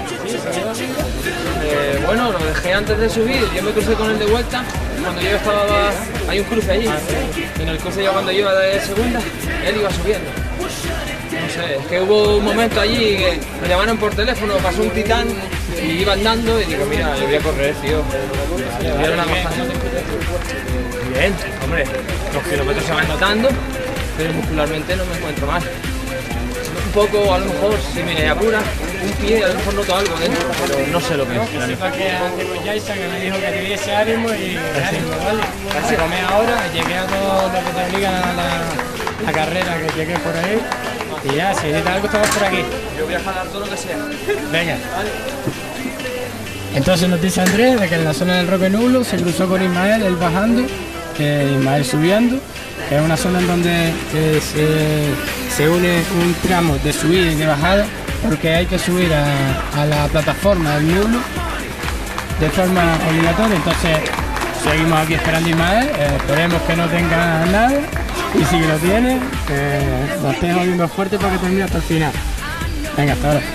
Bueno, lo dejé antes de subir, yo me crucé con él de vuelta. Cuando yo estaba, hay un cruce allí. En el cruce yo cuando iba de segunda, él iba subiendo. No sé, es que hubo un momento allí que me llamaron por teléfono, pasó un titán y iba andando y digo, mira, yo voy a correr, tío. Era una cosa. Bien, hombre, los kilómetros se van notando, pero muscularmente no me encuentro mal. Un poco, a lo mejor, si me apura, un pie, a lo mejor noto algo dentro, pero no sé lo que es. Yo sepa que antes con Jason que me dijo que te diese ánimo y ánimo, ¿vale? Así comé ahora, llegué a todo lo que te obligan a la carrera, que llegué por ahí. Y ya, si necesitas algo, estamos por aquí. Yo voy a jalar todo lo que sea. Venga. Entonces nos dice Andrés de que en la zona del Roque Nublo se cruzó con Ismael, él bajando, Ismael subiendo. Es una zona en donde se une un tramo de subida y de bajada, porque hay que subir a la plataforma del Nublo de forma obligatoria. Entonces seguimos aquí esperando a Ismael, esperemos que no tenga nada, y si lo tiene, lo estés jodiendo fuerte para que termine hasta el final. Venga, hasta ahora.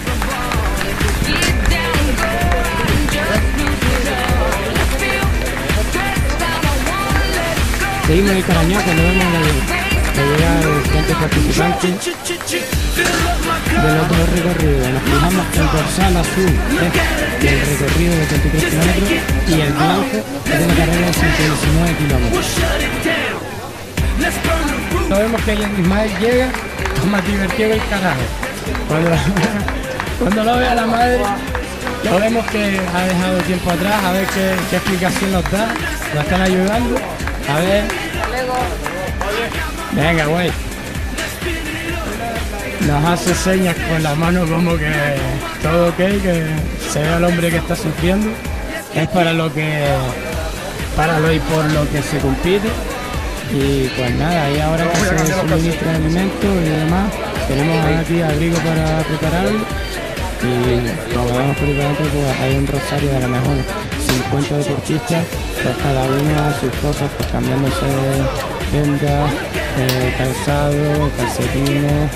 Seguimos el Carañón cuando vemos la llegada de diferentes participantes del otro recorrido. Nos fijamos que el dorsal azul es el recorrido de 23 kilómetros y el blanco es una carrera de 119 kilómetros. Sabemos que Ismael llega, es más divertido que el carajo. Cuando lo ve a la madre, lo vemos que ha dejado tiempo atrás, a ver qué explicación nos da, nos están ayudando. A ver. Venga, güey. Nos hace señas con la mano como que todo ok, que se ve al hombre que está sufriendo. Es para lo y por lo que se compite. Y pues nada, y ahora que se suministra alimentos y demás, tenemos aquí abrigo para prepararlo. Y como vemos por delante, pues hay un rosario de a lo mejor 50 deportistas, pues cada uno a sus cosas, pues cambiándose vendas, calzado, calcetines,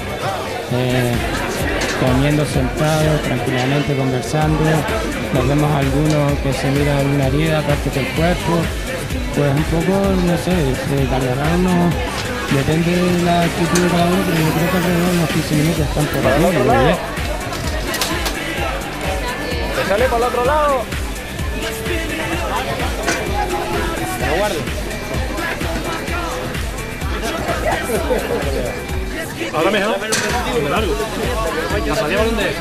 comiendo sentados, tranquilamente conversando. Nos vemos algunos que se mira alguna herida, parte del cuerpo, pues un poco, no sé, se tardará unos, depende de la actitud de cada uno, pero yo creo que alrededor de unos 15 minutos están por aquí. Sale para el otro lado. Lo guardo. Ahora mejor. Me largo. ¿La salida dónde es?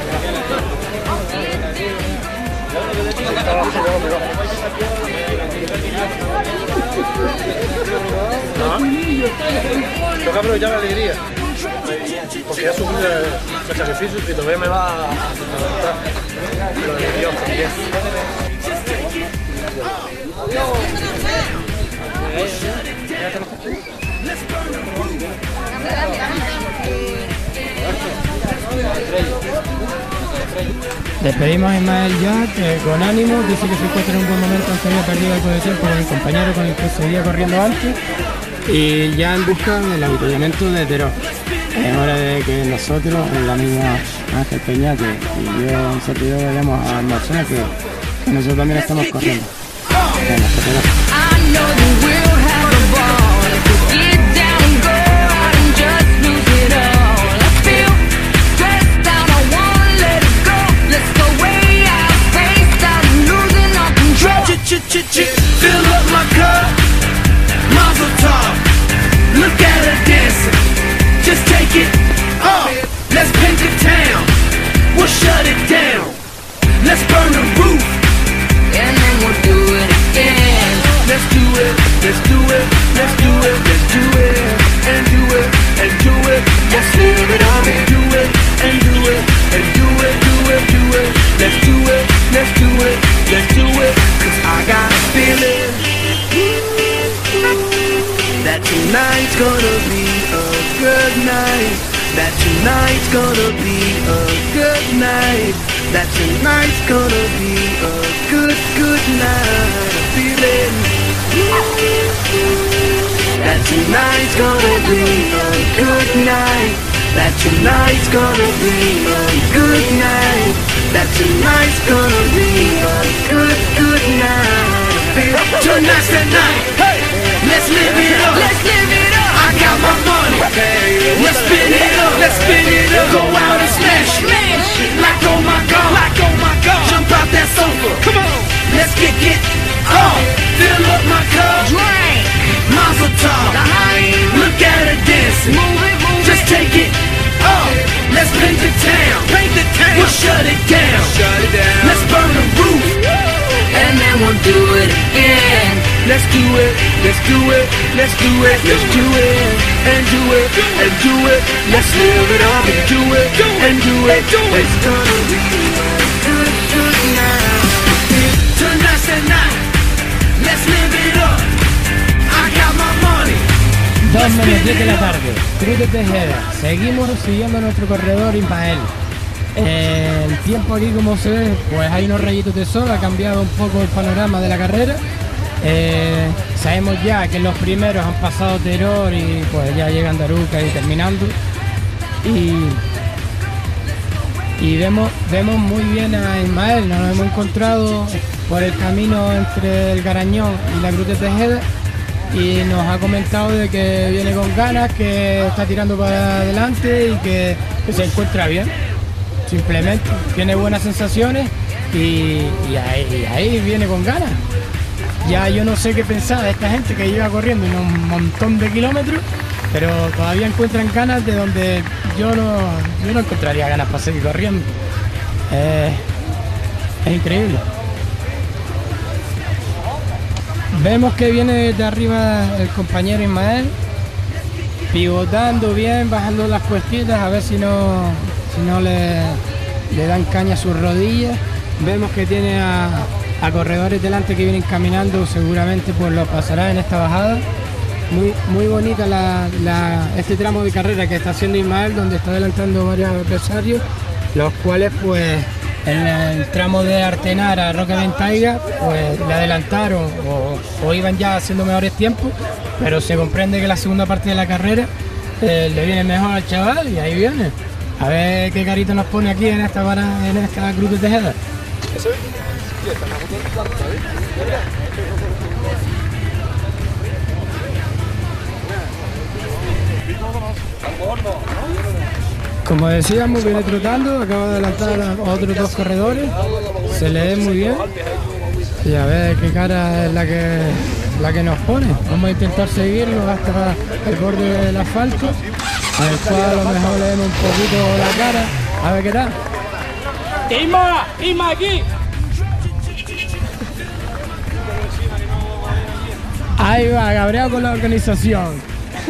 Tengo que aprovechar la alegría. Porque ya sufrí el sacrificio y todavía me va a gustar. Lo de Dios también. Despedimos a Ismael ya, que con ánimo, dice que se encuentra en un buen momento, aunque había perdido algo de tiempo con el compañero con el que seguía corriendo antes, y ya en busca del avituallamiento de Teró. Es hora de que nosotros, el amigo Ángel Peñate y yo, un servidor, vayamos a almorzar, que nosotros también estamos corriendo. Venga, hasta Teró. Fill up my cup, Mazel Tov. Look at her dancing, just take it off. Let's paint the town, we'll shut it down. Let's burn the roof, and then we'll do it again. Let's do it, let's do it, let's do it, let's do it, and do it, and do it. Let's live it up and do it, and do it, and do it, do it, do it. Let's do it, let's do it, let's do it. 'Cause I got a feeling that tonight's gonna be a good night. That tonight's gonna be a good night. That tonight's gonna be a good, good night. A feeling That tonight's gonna be a good night. That tonight's gonna be a good night. That tonight's gonna be a good night. Tonight's the night. Hey, let's live it up. Let's live it up. I got my money. Let's spin it up. Let's spin it up. Go out and smash it. Like oh my god. Like oh my god. Jump out that sofa. Come on. Let's kick it. Fill up my cup. Drink. Mazel tov. Look at her dancing. Move it, move just take it. Let's paint the town. Paint the town. We'll shut it down. Shut it down. Let's burn the roof. And then we'll do it again. Let's do it. Let's do it. Let's do it. Let's do it. And do it. And do it. Let's live it up and do it. And do it. It's gonna be a good night. Tonight's the night. Let's live it up. I got my money. 2 menos 10 de la tarde, Cruz de Tejeda. Seguimos siguiendo a nuestro corredor Ismael. El tiempo aquí, como se ve, pues hay unos rayitos de sol, ha cambiado un poco el panorama de la carrera. Sabemos ya que los primeros han pasado Teror y pues ya llegan Daruca y terminando. Y vemos muy bien a Ismael. Nos hemos encontrado por el camino entre el Garañón y la Cruz de Tejeda y nos ha comentado de que viene con ganas, que está tirando para adelante y que se encuentra bien. Simplemente tiene buenas sensaciones y ahí viene con ganas. Ya yo no sé qué pensar de esta gente que lleva corriendo un montón de kilómetros, pero todavía encuentran ganas de donde yo no encontraría ganas para seguir corriendo. Es increíble. Vemos que viene de arriba el compañero Ismael, pivotando bien, bajando las cuestitas, a ver si no le dan caña a sus rodillas. Vemos que tiene a corredores delante que vienen caminando, seguramente pues lo pasará en esta bajada. Muy bonita este tramo de carrera que está haciendo Ismael, donde está adelantando varios adversarios, los cuales pues en el tramo de Artenar a Roca Ventaiga pues le adelantaron o iban ya haciendo mejores tiempos, pero se comprende que la segunda parte de la carrera le viene mejor al chaval y ahí viene. A ver qué carito nos pone aquí en esta Cruz de Tejeda. Como decíamos, viene trotando, acaba de adelantar a otros 2 corredores, se le ve muy bien y a ver qué cara es la que nos pone. Vamos a intentar seguirlo hasta el borde del asfalto, al cual a lo mejor le vemos un poquito la cara, a ver qué tal. ¡Isma aquí! Ahí va, cabreado con la organización.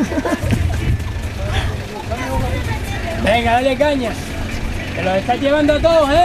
Venga, dale caña. Que los estás llevando a todos, ¿eh?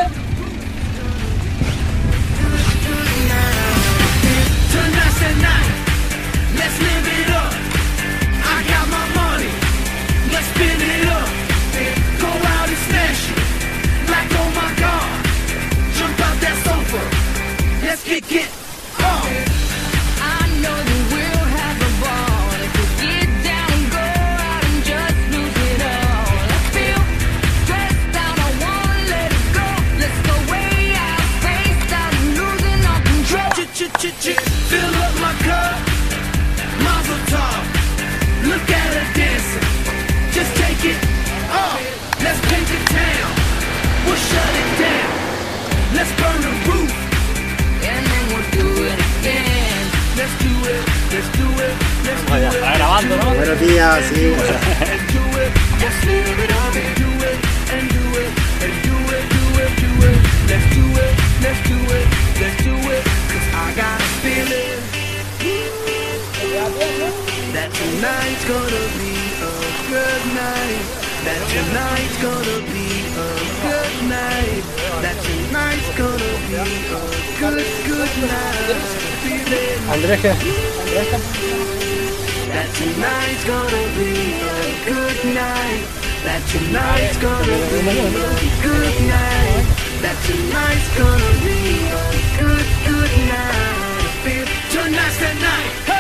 Fill up my cup, mazel tov. Look at her dancing, just take it off. Let's paint the town, we'll shut it down. Let's burn the roof, and then we'll do it again. Let's do it, let's do it, let's do it. Está grabando, ¿no? Buenos días, sí. And do it, let's live it up and do it, and do it, and do it, do it, do it. Let's do it, let's do it, let's do it. I got a feeling that tonight's gonna be a good night. That tonight's gonna be a good night. That tonight's gonna be a good night. Feeling Andrés, ¿qué? that tonight's gonna be a good night. That tonight's gonna be a good night. That tonight's gonna be a good night. Tonight's the night.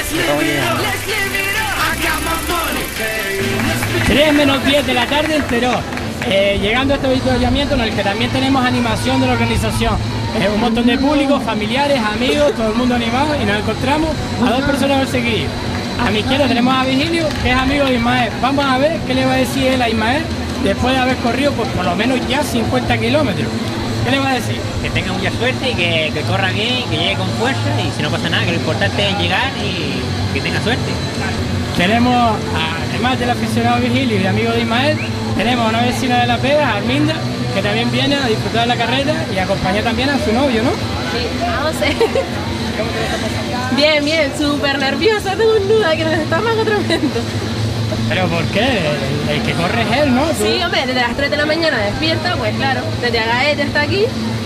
3 menos 10 de la tarde en Teror. Llegando a este avituallamiento en el que también tenemos animación de la organización. Un montón de públicos, familiares, amigos, todo el mundo animado, y nos encontramos a 2 personas perseguidas. A mi izquierda tenemos a Vigilio, que es amigo de Ismael. Vamos a ver qué le va a decir él a Ismael después de haber corrido por lo menos ya 50 kilómetros. ¿Qué le va a decir? Que tenga mucha suerte y que corra bien, que llegue con fuerza, y si no pasa nada, que lo importante es llegar y que tenga suerte. Tenemos, además del aficionado Vigilio y amigo de Ismael, tenemos a una vecina de La Pega, Arminda, que también viene a disfrutar de la carrera y acompaña también a su novio, ¿no? Sí, vamos a ver. Bien, bien, súper nerviosa, tengo un nudo que nos está más tremendo. ¿Pero por qué? El que corre es él, ¿no? ¿Tú? Sí, hombre, desde las 3 de la mañana despierta, pues claro, desde Agaete hasta aquí.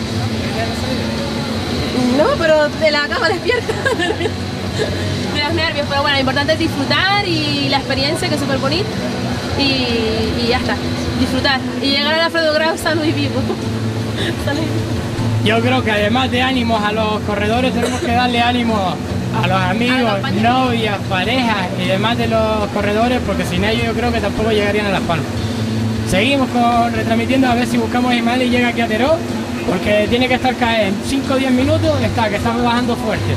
No, pero de la cama despierta. De los nervios, pero bueno, lo importante es disfrutar y la experiencia, que es súper bonita. Y ya está, disfrutar. Y llegar a Alfredo Grau sano y vivo. Yo creo que además de ánimos a los corredores, tenemos que darle ánimo a los amigos, novias, parejas y demás de los corredores, porque sin ellos yo creo que tampoco llegarían a Las Palmas. Seguimos retransmitiendo a ver si buscamos a Ismael y llega aquí a Teror, porque tiene que estar caer en 5 o 10 minutos, que estamos bajando fuerte.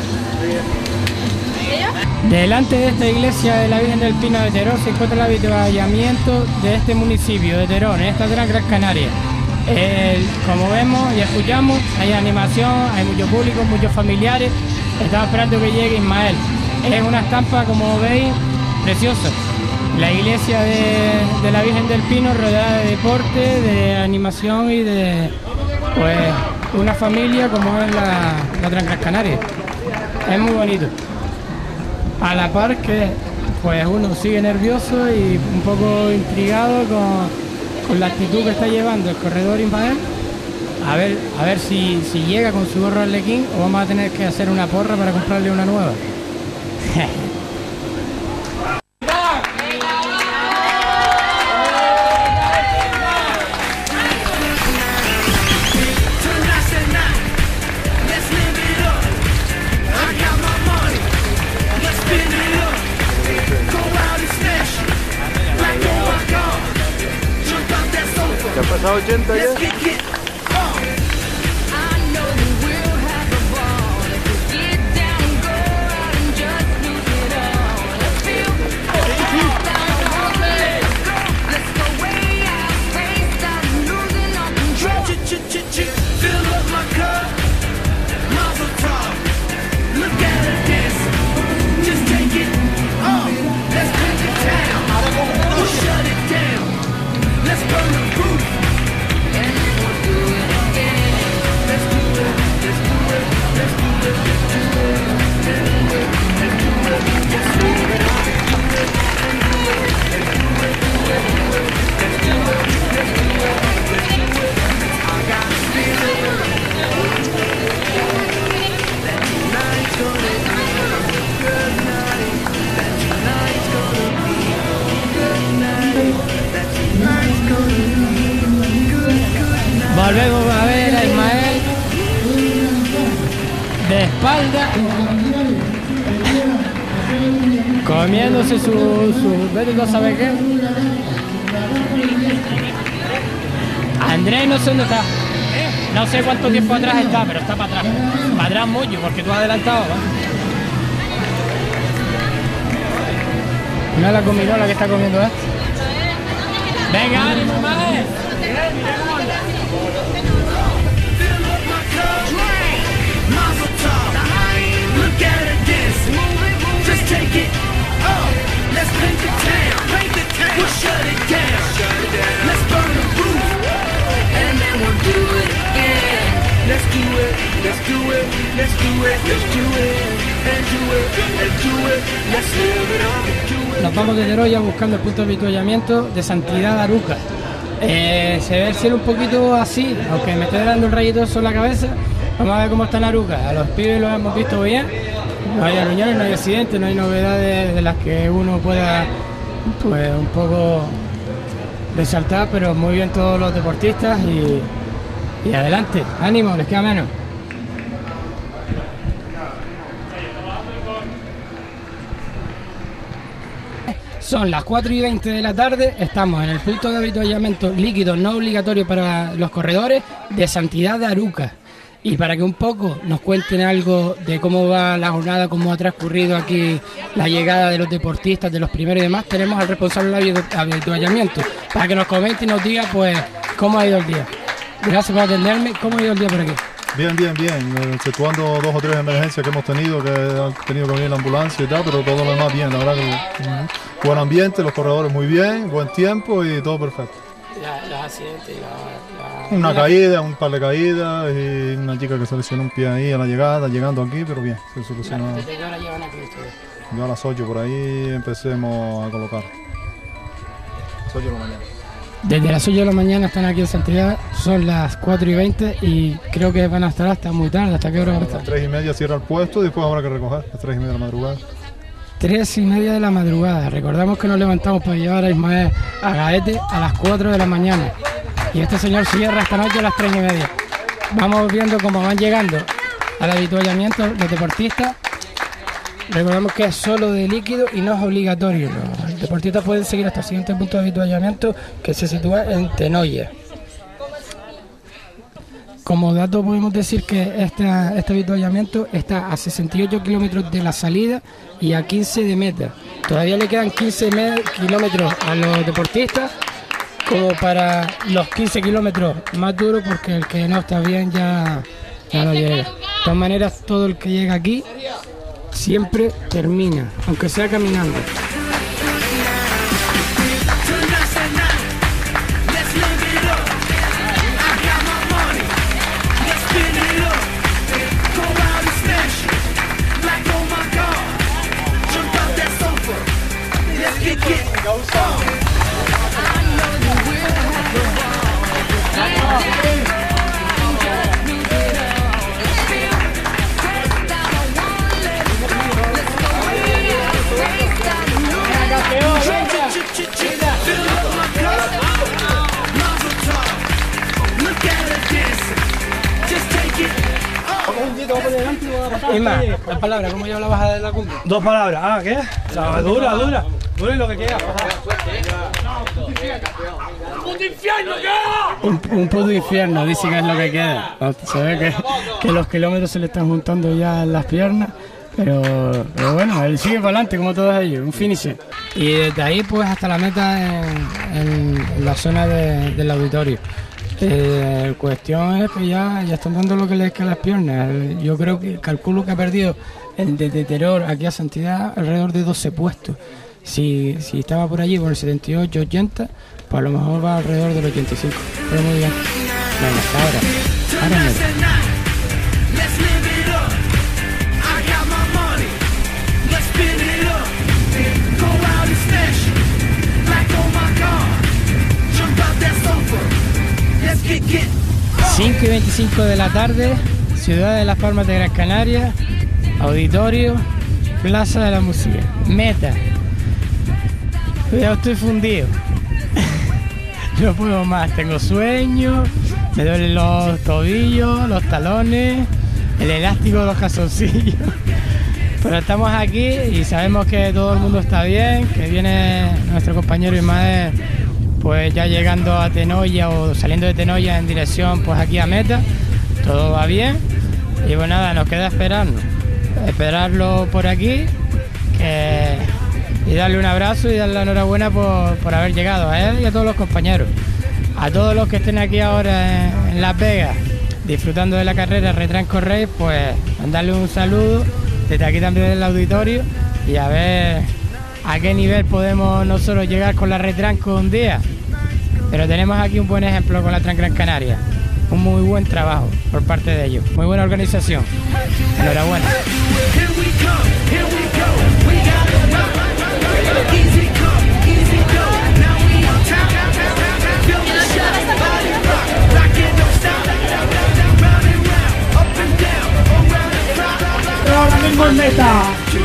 Delante de esta iglesia de la Virgen del Pino de Teror se encuentra el avituallamiento de este municipio de Teror, en esta Gran Canaria. Como vemos y escuchamos, hay animación, hay mucho público, muchos familiares. Estamos esperando que llegue Ismael. Es una estampa, como veis, preciosa. La iglesia de la Virgen del Pino, rodeada de deporte, de animación y de pues una familia como es la Gran Canaria. Es muy bonito. A la par que pues uno sigue nervioso y un poco intrigado con la actitud que está llevando el corredor Ismael. A ver si llega con su gorro Arlequín o vamos a tener que hacer una porra para comprarle una nueva. ¿Te has pasado 80 ya? Volvemos a ver a Ismael de espalda comiéndose su vete no sabe qué. Andrés no sé dónde está, no sé cuánto tiempo atrás está, pero está para atrás mucho, porque tú has adelantado, ¿va? No es la comidola que está comiendo esto. Venga, ánimo, Ismael. Nos vamos de Teroya buscando el punto de avituallamiento de Santidad de Aruca. Se ve el cielo un poquito así, aunque me estoy dando un rayito sobre la cabeza. Vamos a ver cómo está en Aruca. A los pibes los hemos visto bien. No hay arruñones, no hay accidentes, no hay novedades de las que uno pueda pues un poco resaltar, pero muy bien todos los deportistas y adelante, ánimo, les queda menos. Son las 4:20 de la tarde, estamos en el punto de avituallamiento líquido no obligatorio para los corredores de Santidad de Aruca. Y para que un poco nos cuenten algo de cómo va la jornada, cómo ha transcurrido aquí la llegada de los deportistas, de los primeros y demás, tenemos al responsable del avituallamiento, para que nos comente y nos diga pues cómo ha ido el día. Gracias por atenderme. ¿Cómo ha ido el día por aquí? Bien, exceptuando 2 o 3 emergencias que hemos tenido, que han tenido que venir la ambulancia y tal, pero todo lo demás bien, la verdad que buen ambiente, los corredores muy bien, buen tiempo y todo perfecto. Los accidentes y una caída, un par de caídas y una chica que se lesionó un pie ahí a la llegada, llegando aquí, pero bien, se solucionó. ¿Desde qué hora llevan aquí ustedes? Yo a las 8 por ahí empecemos a colocar. 8 de la mañana. Desde las 8 de la mañana están aquí en Santidad, son las 4:20 y creo que van a estar hasta muy tarde. ¿Hasta qué hora van a estar? A las 3:30 cierra el puesto y después habrá que recoger, a las 3:30 de la madrugada. 3:30 de la madrugada. Recordamos que nos levantamos para llevar a Ismael a Gaete a las 4 de la mañana. Y este señor cierra esta noche a las 3:30. Vamos viendo cómo van llegando al avituallamiento los deportistas. Recordamos que es solo de líquido y no es obligatorio. Los deportistas pueden seguir hasta el siguiente punto de avituallamiento, que se sitúa en Tenoya. Como dato podemos decir que este avituallamiento está a 68 kilómetros de la salida y a 15 de meta. Todavía le quedan 15 kilómetros a los deportistas, como para los 15 kilómetros más duros, porque el que no está bien ya no llega. De todas maneras, todo el que llega aquí siempre termina, aunque sea caminando. Es más, la palabra, ¿cómo lleva la bajada de la cumbre? 2 palabras, ¿qué? O sea, dura y lo que queda. ¡Puto infierno queda! Un puto infierno, dice que es lo que queda. Se ve que los kilómetros se le están juntando ya en las piernas, pero bueno, él sigue para adelante como todos ellos, un finisher. Y desde ahí pues hasta la meta en la zona del auditorio. Cuestión es que ya están dando lo que les queda a las piernas. Yo creo que calculo que ha perdido el de deterioro aquí a Santidad alrededor de 12 puestos. Si estaba por allí por el 78, 80, pues a lo mejor va alrededor del 85. Pero muy bien. Venga, hasta ahora mira. Get 5:25 de la tarde, Ciudad de Las Palmas de Gran Canaria, auditorio, Plaza de la Música, meta. Ya estoy fundido, no puedo más, tengo sueño, me duelen los tobillos, los talones, el elástico de los calzoncillos. Pero estamos aquí y sabemos que todo el mundo está bien, que viene nuestro compañero Ismael pues ya llegando a Tenoya o saliendo de Tenoya en dirección pues aquí a meta. Todo va bien y pues nada, nos queda esperarlo por aquí y darle un abrazo y darle la enhorabuena por haber llegado a él y a todos los compañeros, a todos los que estén aquí ahora en Las Vegas disfrutando de la carrera Retranco Race, pues mandarle un saludo desde aquí también del auditorio y a ver a qué nivel podemos nosotros llegar con la Retranco un día. Pero tenemos aquí un buen ejemplo con la Gran Canaria, un muy buen trabajo por parte de ellos, muy buena organización. Enhorabuena. Ahora mismo en meta.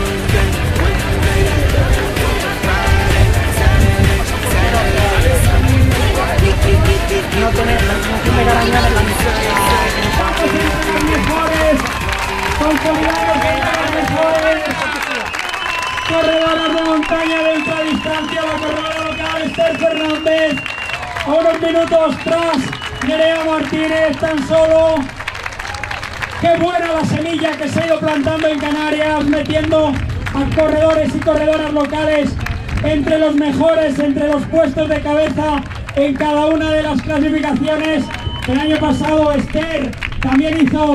No tener la información de Garañán en la misión. Corredores de montaña de ultradistancia. Francia, la corredora local Esther Fernández. A unos minutos tras Nerea Martínez, tan solo. Qué buena la semilla que se ha ido plantando en Canarias, metiendo a corredores y corredoras locales entre los mejores, entre los puestos de cabeza en cada una de las clasificaciones. El año pasado Esther también hizo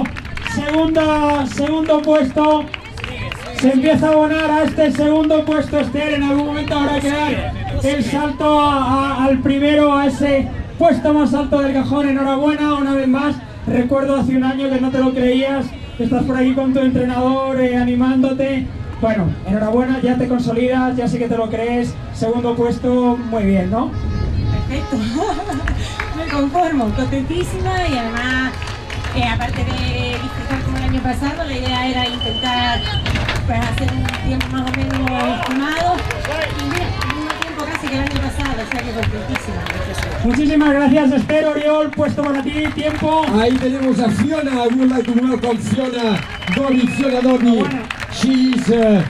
segundo puesto. Se empieza a abonar a este segundo puesto Esther. En algún momento habrá que dar el salto al primero, a ese puesto más alto del cajón. Enhorabuena una vez más. Recuerdo hace un año que no te lo creías, que estás por aquí con tu entrenador animándote. Bueno, enhorabuena, ya te consolidas, ya sé que te lo crees. Segundo puesto, muy bien, ¿no? Perfecto. Me conformo, contentísima y además, aparte de disfrutar como el año pasado, la idea era intentar pues, hacer un tiempo más o menos estimado. Y mira, el mismo tiempo casi que el año pasado, o sea que contentísima. Muchísimas gracias, Esther. Oriol, puesto para ti, tiempo. Ahí tenemos a Fiona. We would like to welcome Fiona Domi. She's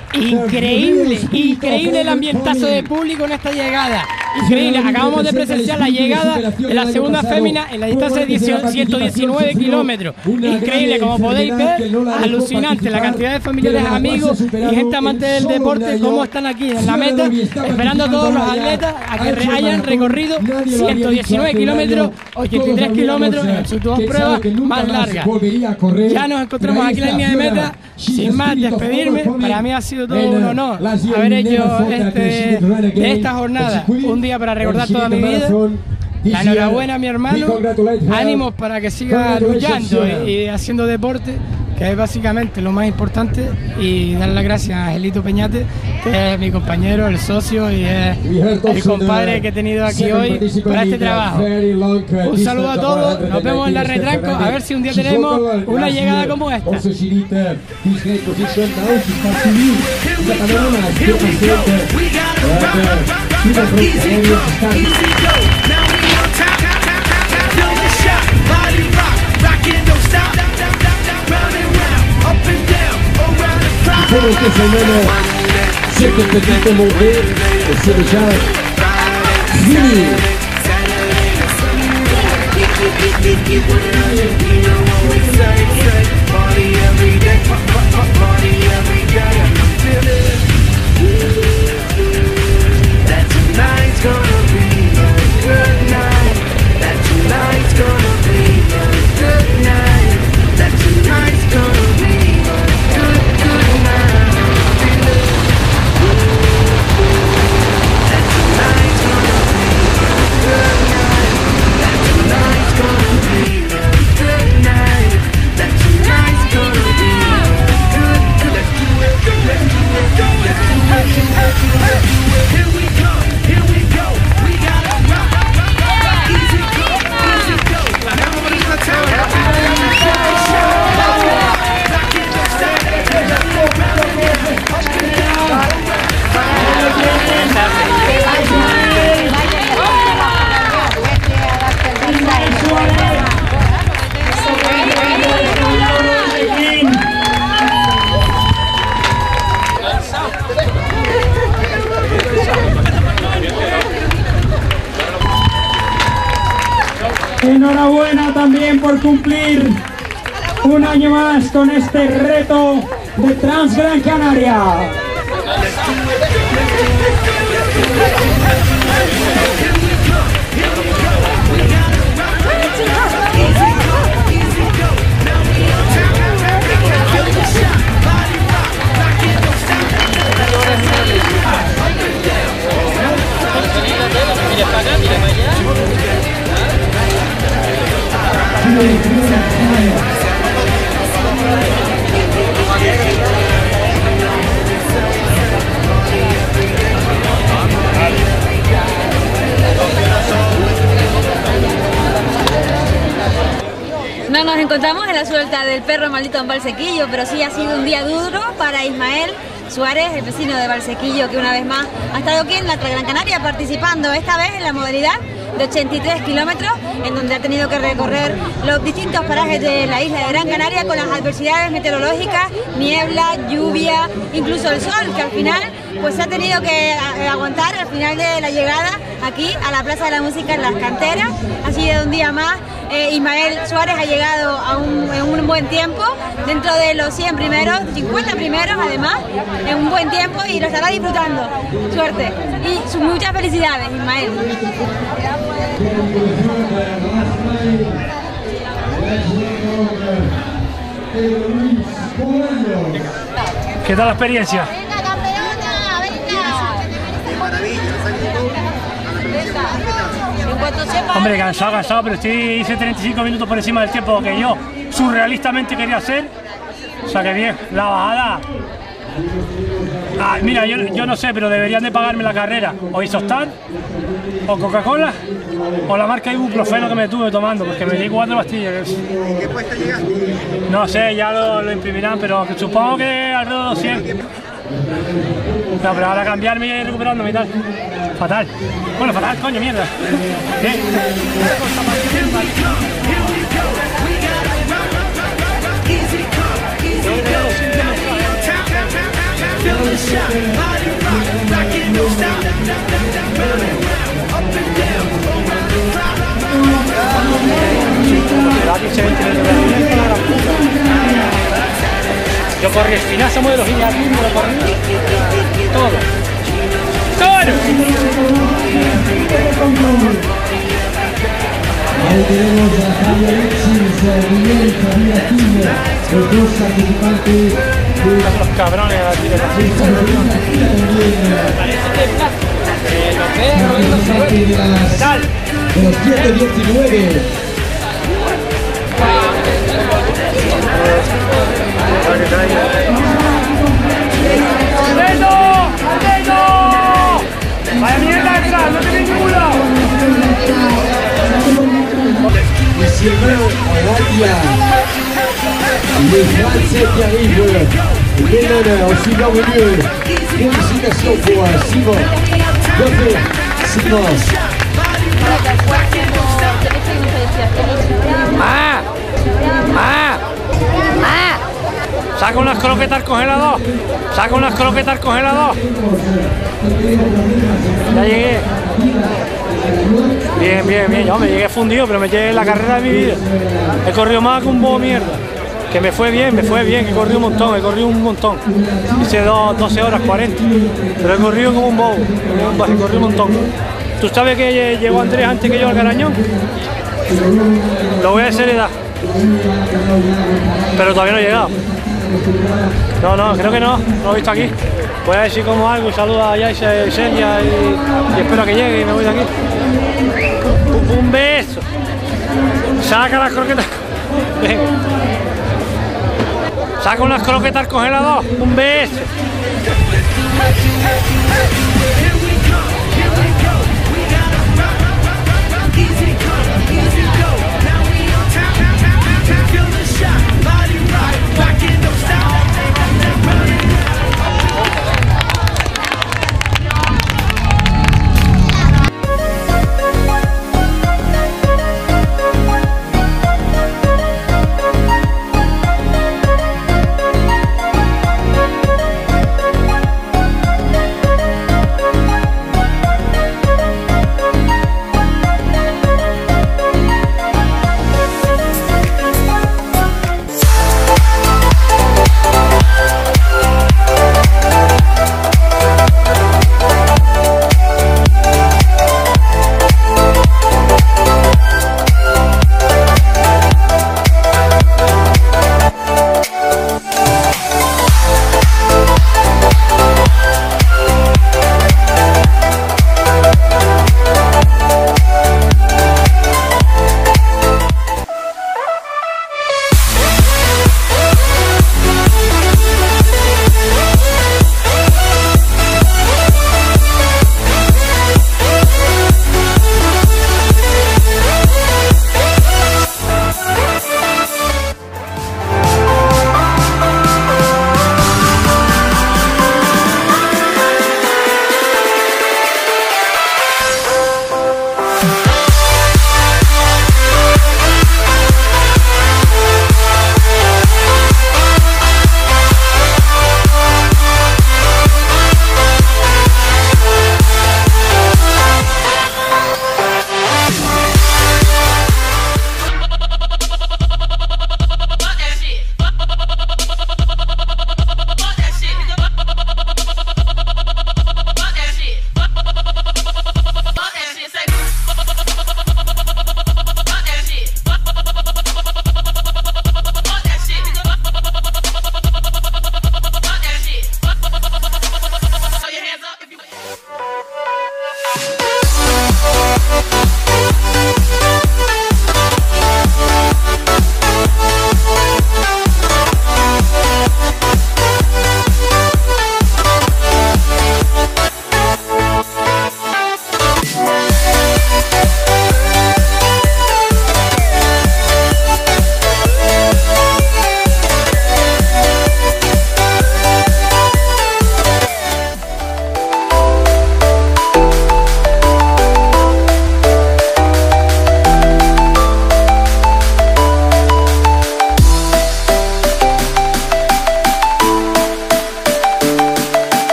Increíble el ambientazo de público en esta llegada. Increíble, acabamos de presenciar la llegada de la segunda fémina en la distancia de 119 kilómetros. Increíble, como podéis ver, alucinante la cantidad de familiares, amigos y gente amante del deporte, cómo están aquí en la meta, esperando a todos los atletas a que hayan recorrido 119 kilómetros, 83 kilómetros en sus dos pruebas más largas. Ya nos encontramos aquí en la línea de meta. Sin más, despedirme. Para mí ha sido todo un honor haber hecho de esta jornada un día para recordar toda mi vida. La enhorabuena a mi hermano, ánimos para que siga luchando y haciendo deporte, que es básicamente lo más importante, y dar las gracias a Angelito Peñate, que es mi compañero, el socio y es el compadre que he tenido aquí hoy para este trabajo. Un saludo a todos, nos vemos en la retranco, a ver si un día tenemos una llegada como esta. Pour le phénomène, c'est que petit monté, c'est déjà fini. Enhorabuena también por cumplir un año más con este reto de Transgran Canaria. No nos encontramos en la suelta del perro maldito en Valsequillo, pero sí ha sido un día duro para Ismael Suárez, el vecino de Valsequillo, que una vez más ha estado aquí en la Gran Canaria participando, esta vez en la modalidad de 83 kilómetros, en donde ha tenido que recorrer los distintos parajes de la isla de Gran Canaria con las adversidades meteorológicas, niebla, lluvia, incluso el sol, que al final pues se ha tenido que aguantar al final de la llegada aquí a la Plaza de la Música en Las Canteras. Ha sido un día más. Ismael Suárez ha llegado en un buen tiempo, dentro de los 100 primeros, 50 primeros además, en un buen tiempo y lo estará disfrutando. Suerte y muchas felicidades, Ismael. ¿Qué tal la experiencia? Hombre, cansado, pero hice 35 minutos por encima del tiempo que yo surrealistamente quería hacer. O sea que bien, la bajada. Mira, yo no sé, pero deberían de pagarme la carrera. O Isostar, o Coca-Cola, o la marca ibuprofeno que me estuve tomando, porque me di 4 pastillas. ¿En qué puesto llegaste? No sé, ya lo imprimirán, pero supongo que alrededor de 200. No, pero ahora cambiarme y recuperándome y tal. Fatal. Bueno, fatal, coño, mierda. ¿Qué? Yo corrí espinazo, modelo gigante, lo corrí todo. Ahí tenemos a Javier Alexis, Miguel, Javier Aquino, los dos participantes de los cabrones aquí de los 119. ¡Vaya mierda atrás! ¡No tenéis ninguno! Les Français qui arrivent dès l'honneur, aussi merveilleux. Félicitations pour Simon. Bien fait, Simon. Saca unas croquetas al congelador. Saca unas croquetas al congelador. Ya llegué. Bien. Yo me llegué fundido, pero me llegué en la carrera de mi vida. He corrido más que un bobo mierda. Que me fue bien, he corrido un montón. Hice 12 horas 40. Pero he corrido como un bobo. He corrido un montón. ¿Tú sabes que llegó Andrés antes que yo al Garañón? Lo voy a desheredar. Pero todavía no he llegado. No, creo que no lo he visto aquí. Voy a decir como algo y saludo a Yaisa y Celia y espero que llegue y me voy de aquí. Un beso. Saca las croquetas. Venga. Saca unas croquetas al congelador. Un beso.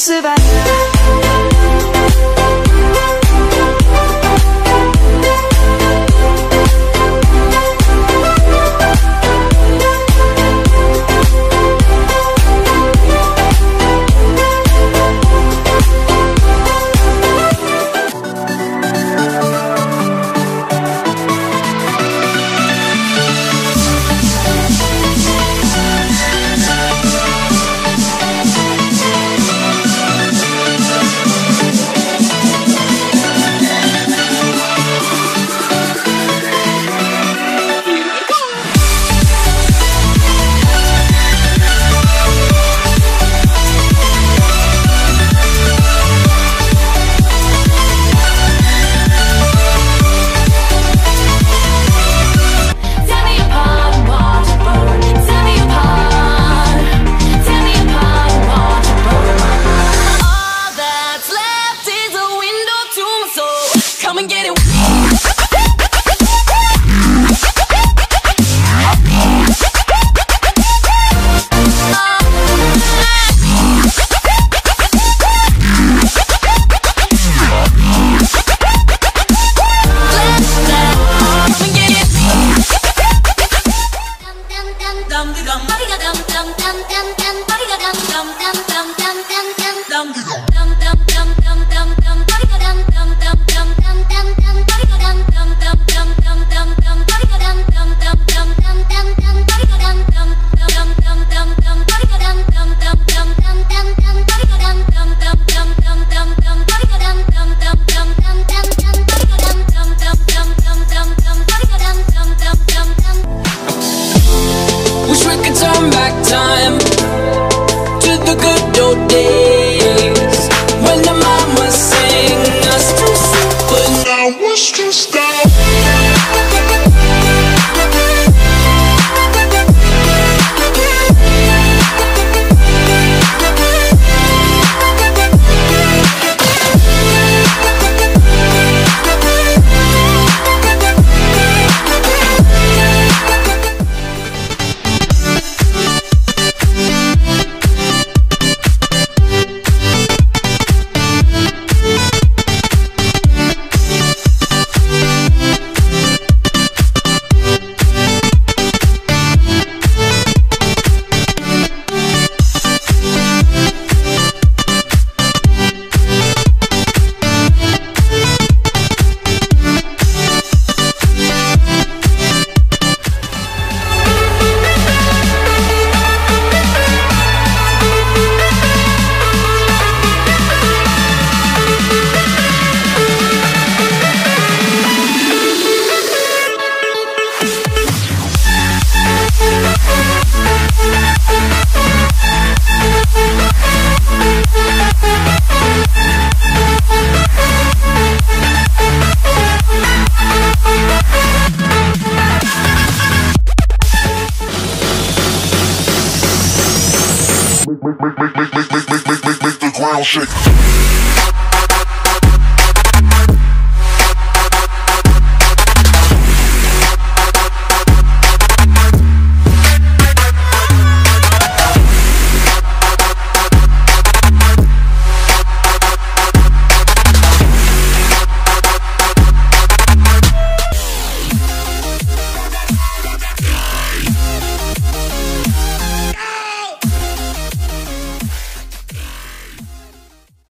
Make the ground shake.